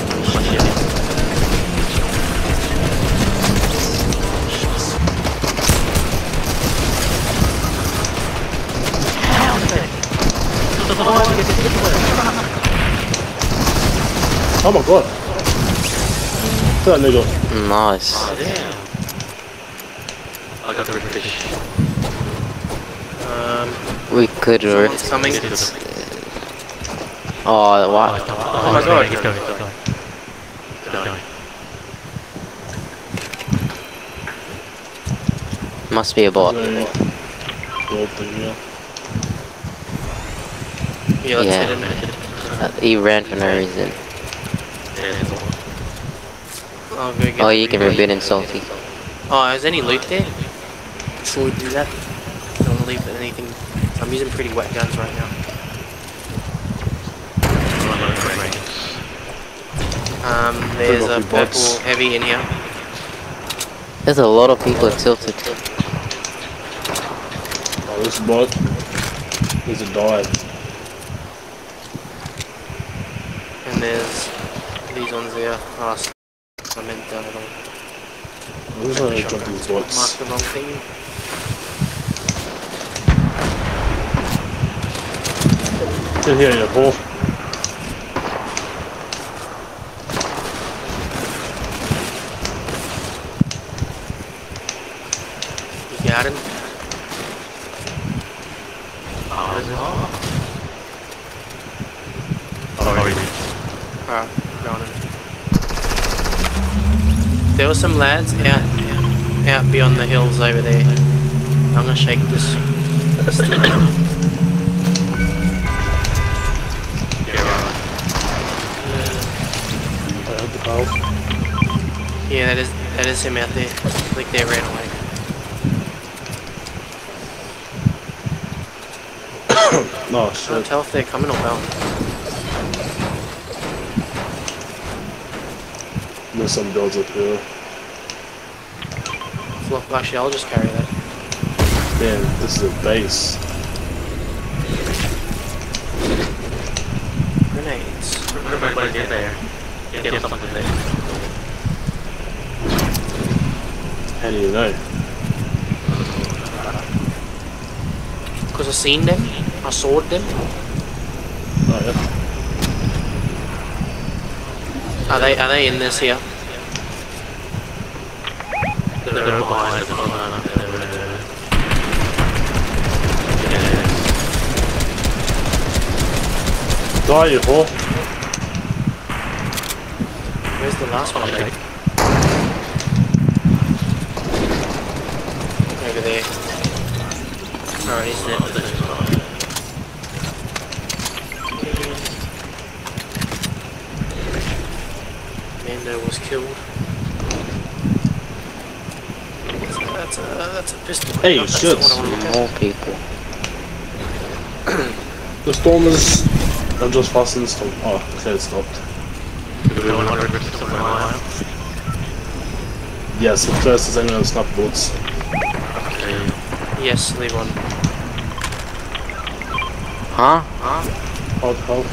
Oh my god. That nigga. Nice. I got the fish. We could Someone's rift. coming. Oh, what? Oh my god. Keep going, keep going. Keep going. Must be a bot. Gold thing, yeah. Yeah, let's Yeah. get in there. He ran for no reason. I'll go get Oh, the you can replay. rebid and salty. Oh, is any loot there? Before we do that, don't want to leave anything. I'm using pretty wet guns right now. There's a Pretty bots. purple heavy in here. There's a lot of people tilted. Oh, this bot. He's a dive. And there's these ones there. Oh, I meant down at all. I'm just gonna jump these Mark bots. the wrong thing. Get here, you fool. Loudon. Alright, going in. There were some lads out beyond the hills over there. I'm gonna shake this. Yeah, that is him out there. I think they ran away. No, I can't shit. tell if they're coming or going. There's some builds up here. Look, actually, I'll just carry that. Damn, this is a base. Grenades. Everybody get there. Get something there. How do you know? Because I seen them. I saw them. Oh yeah. Are they in this here? They're behind. Die, you whore. Where's the last one? Okay. Over there. Alright, he's there. Mando was killed. That's a pistol. Hey, That's shit. the one I wanna look at. More people. The stormers are just passing the storm. Oh, okay, it stopped. Yes, but first is anyone snap bullets. Yes, leave one. Huh? Hold, hold.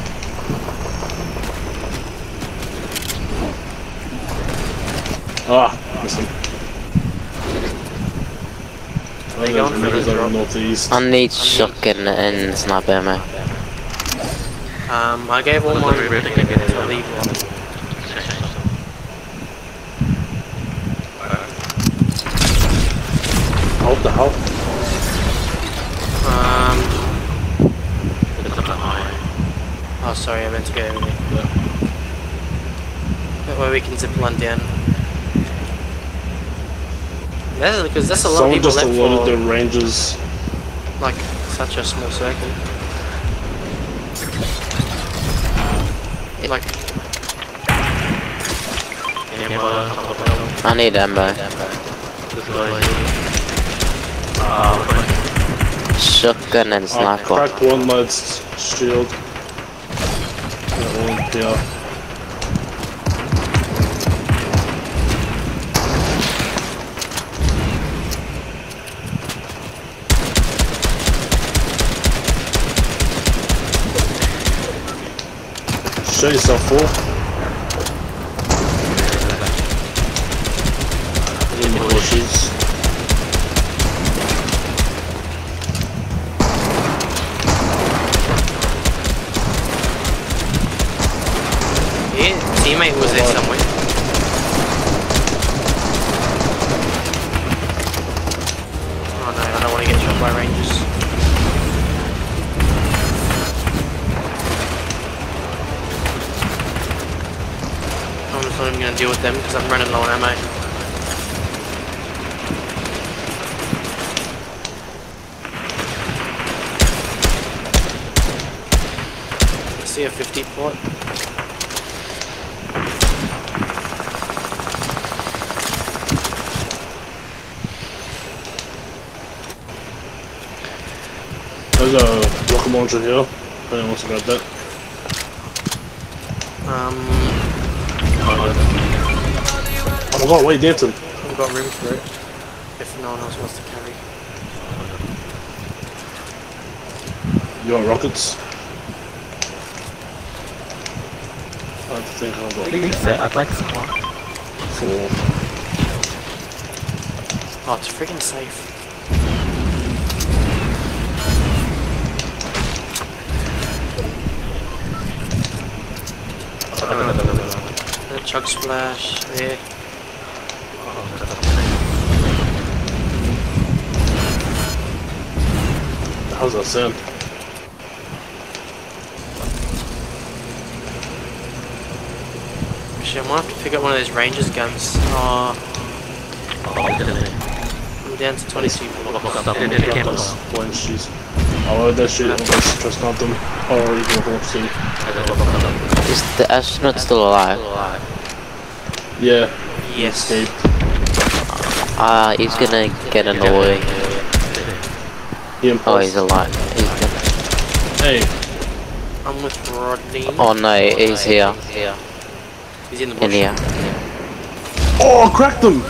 Ah, listen. They going for the drop? Northeast. I need shotgun and sniper ammo. I gave all mine to leave one. Hold the hell. Oh, sorry, I meant to go over there. That way we can zip one down. Because that's a lot Someone of people just left allotted for the rangers. like such a small circle. Like I need ammo. Shotgun and I sniper. cracked one lad's shield. That one, yeah. Show yourself, fool. In the bushes. yeah, teammate was there somewhere. Oh no, I don't want to get shot by rangers. I'm just not even going to deal with them because I'm running low on ammo. I see a 50 plot. There's a rocket launcher here. If anyone wants to grab that. Oh my god, wait, dancing. We've got room for it. If no one else wants to carry. You want rockets? I think I've got I'd like some more. 4. Oh, it's freaking safe. A chug splash there. How's that sound? Actually, I might have to pick up one of those Rangers guns. Oh, I'm down to 22 bullets. Blind shoes. Oh, that shit, unless trust not them. Or you can walk soon. Is the astronaut still alive? Yeah, Yes. escaped. He's gonna get annoyed. He Oh, impulsed. he's alive. He's gonna... Hey, I'm with Rodney. Oh no, he's here. He's in the bush. In here. oh, cracked them!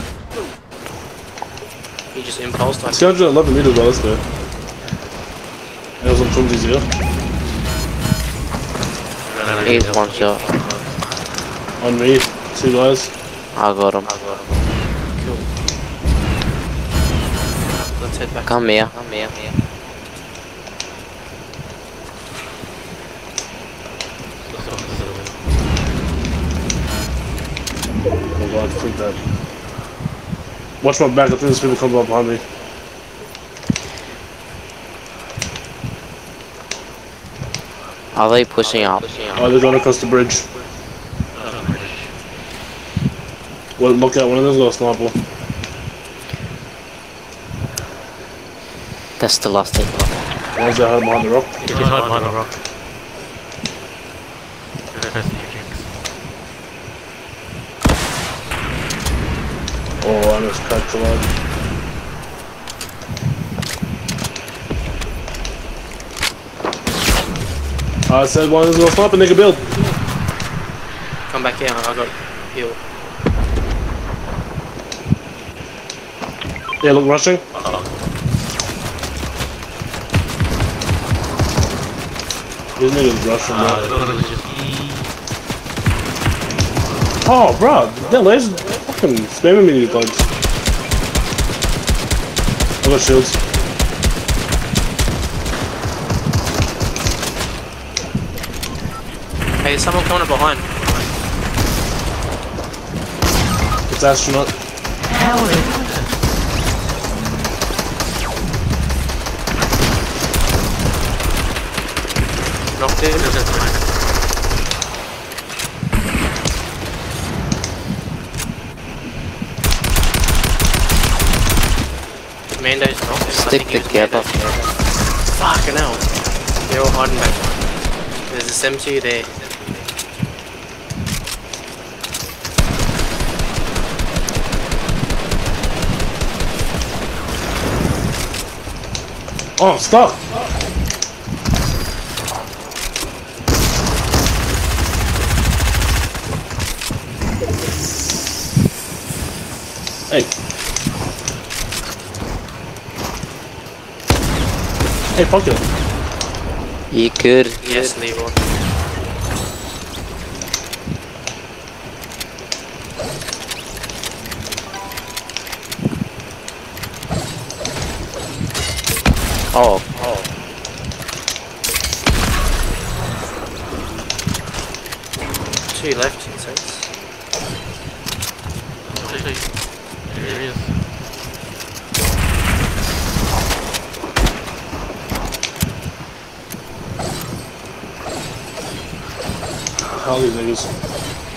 He just impulsed. It's 211 meters, though, that's good. It was on Clumsy's ear. He's one shot. On me, 2 guys. I got him. Cool. Let's head back. Come here. Oh god, freak that. Watch my back, I think there's people coming up behind me. Are they pushing up? Oh, they're going across the bridge. Well, look out, one of them's got a sniper. That's the last thing. One's out behind the rock. He's hiding behind the rock. There's the Jinx. Oh, I almost cracked the line. I said one of them's got a sniper, nigga, build. Come back here. I got heal. Yeah, look, rushing. These niggas rushing, bro. Oh, bro, that laser fucking spamming me these bugs. I got shields. Hey, there's someone coming up behind. It's astronaut. Knocked in. Commando's knocked. Stick together. Fucking hell. They're all hiding back. There's a SEM2 there. Oh, I'm stuck. Hey. Hey, fuck it. You could. Yes, Leroy. Oh. Two left, it says. There he is. How these niggas?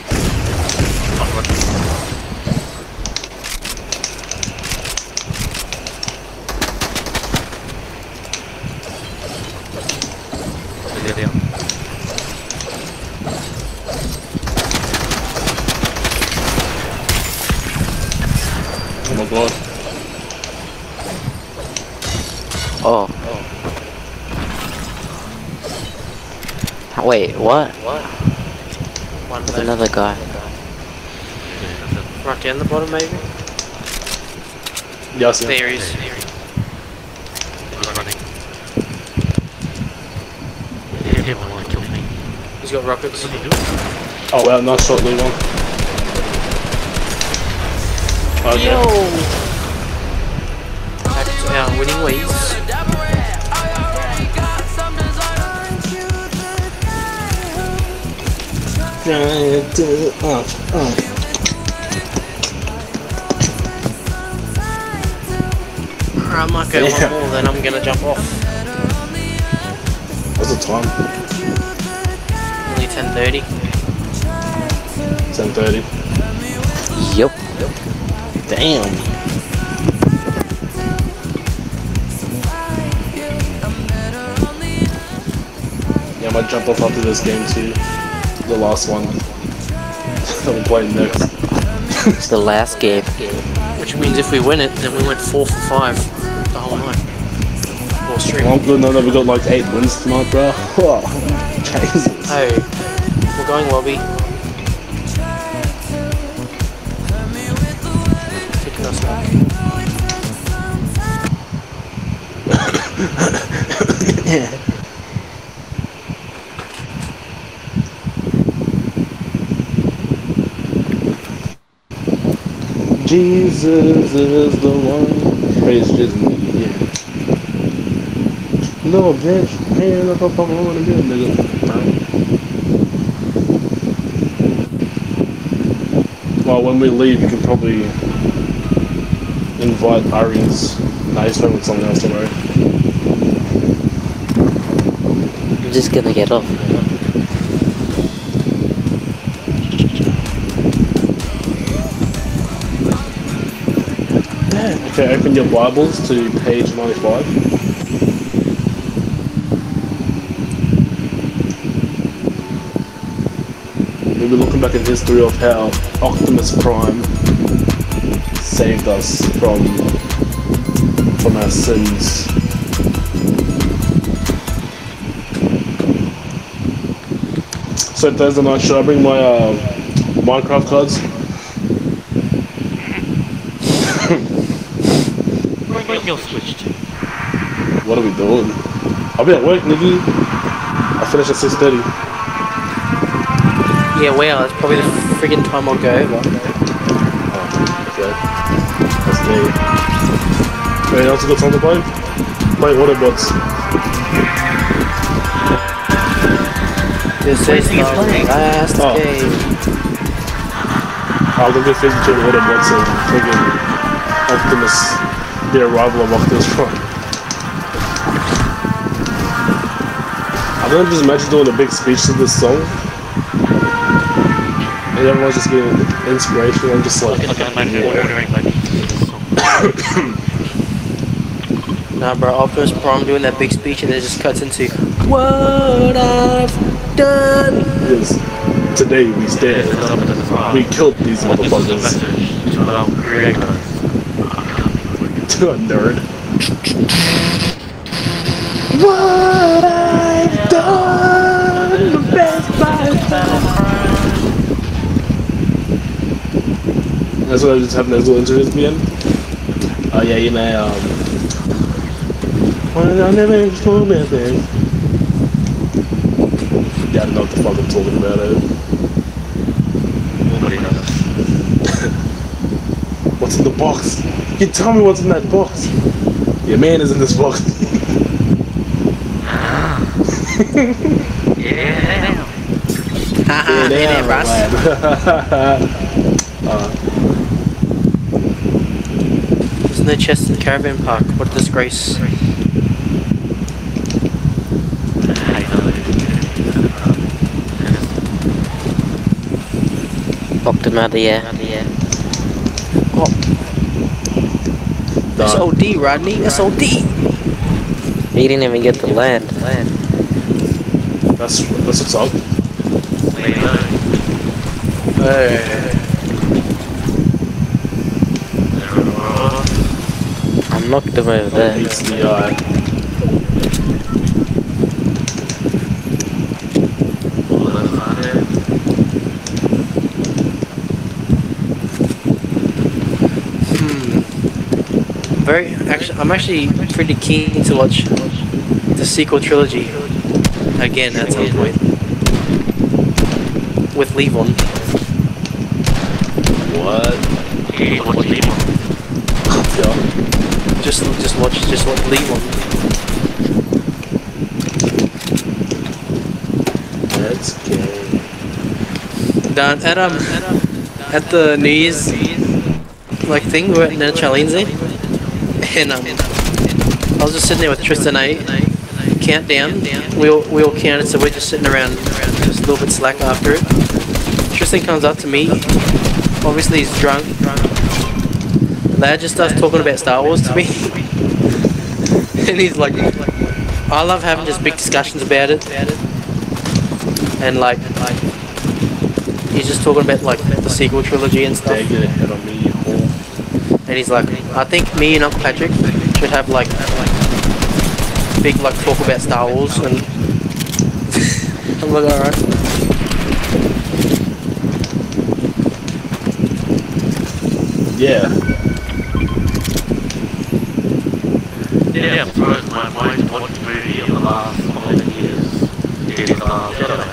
Oh my god. Oh. Wait, what? One There's left. another guy. Right down the bottom, maybe? Yeah, I see him. There he is. He's running. He won't want to kill me. He's got rockets. What's he doing? Oh well, nice shot, Leon. Okay. Back to our winning ways. I might go one more, then I'm gonna jump off. What's the time? Only 10:30. 10:30. Yup. Damn. Yeah, I might jump off after this game too. The last one. I'm playing next. It's the last game. Which means if we win it, then we went 4 for 5 the whole night. Or stream. Well, I'm good now that we got like 8 wins tonight, bro. Oh, Jesus. Hey, we're going lobby. Taking us back. Jesus is the one. Praise Jesus. Yeah. No, bitch. Man, up on again, nigga. Well, when we leave, you can probably invite Arians. Nah, he's playing with something else tomorrow. I'm just gonna get off. Okay, open your Bibles to page 95. We'll be looking back in history of how Optimus Prime saved us from our sins. So Thursday night, should I bring my Minecraft cards? When you're switched. What are we doing? I'll be at work, nigga. I finish at 6:30. Yeah, wow, that's probably the friggin' time I'll go over. Oh, okay. That's me. Anything else you got time to play? Play Autobots. This is the last Oh. game. I'll go get physically between Autobots and friggin' Optimus. The arrival of Optimus Prime. I don't just imagine doing a big speech to this song. And everyone's just getting inspiration. I'm just like, I can imagine ordering like Nah, bro, Optimus Prime doing that big speech and it just cuts into what I've done. yes, today we stand. We killed these This is a motherfuckers. message to our creators. To a nerd. What I've done, the best by far. That's what I just having those little interviews again. Oh yeah, you know, well, I never told me thing. Yeah, I don't know what the fuck I'm talking about. Nobody knows. What's in the box? You tell me what's in that box. Your man is in this box. Yeah. Haha, yeah, Russ. There's no chest in the caravan park. What a disgrace. Popped him out of the air. Oh. SOD, Rodney. SOD. He didn't even get to land. That's what's up. Hey. I knocked him over there. Beats the eye. I'm actually pretty keen to watch the sequel trilogy again at some point with Levon. What? Yeah. Just watch Levon. That's gay. Down at the New Year's like thing, we were at Charlene's, and I was just sitting there with Tristan A, countdown. We all counted, so we're just sitting around just a little bit slack after it. Tristan comes up to me. Obviously he's drunk. Lad just starts talking about Star Wars to me. And he's like, I love having just big discussions about it. And like, he's just talking about like the sequel trilogy and stuff. Get ahead on me, you whore. And he's like, I think me and Uncle Patrick should have like big like talk about Star Wars. And I'm like, alright. Yeah. Yeah, first my most watched movie of the last 11 years is Jedi.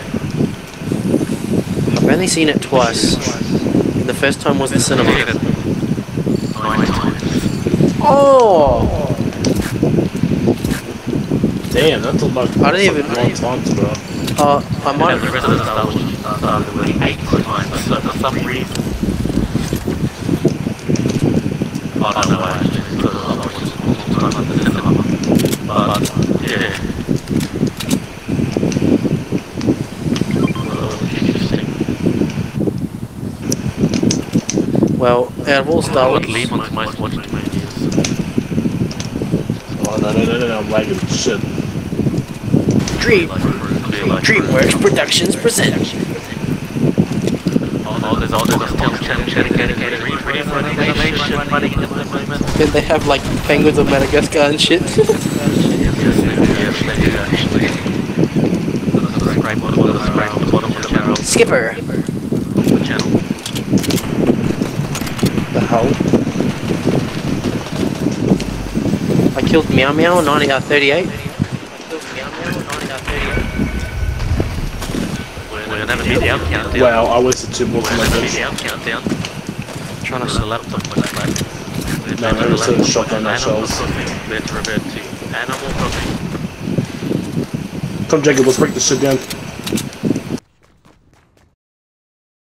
I've only seen it twice. The first time was the cinema. I've seen it 9 times. Oh! Damn, that's a lot. I don't even- long times, bro. I might And the have. rest of the Star Wars started with 8 times, so for some reason. I don't know why, actually, because I watched it all the time at the cinema. But, yeah. Well, interesting. Well, out of all Star Wars, What Lemon's most watched movies? Oh, no, I'm lagging shit. DreamWorks Productions present. Oh, there's a channel dedicated for animation running at the moment. Then they have like penguins of Madagascar and shit. Yes, they do actually. Subscribe to the bottom of the channel. Skipper. The hell? I killed Meow Meow 38. We'll never be the out countdown. Wow, I wasted 2 bullets on my We'll never be face. the out countdown. Trying On to. the laptop when it's like. No, I was a shotgun Animal shells. Crossing. Let's revert to Animal Crossing. Come, Jacob, let's break this shit down.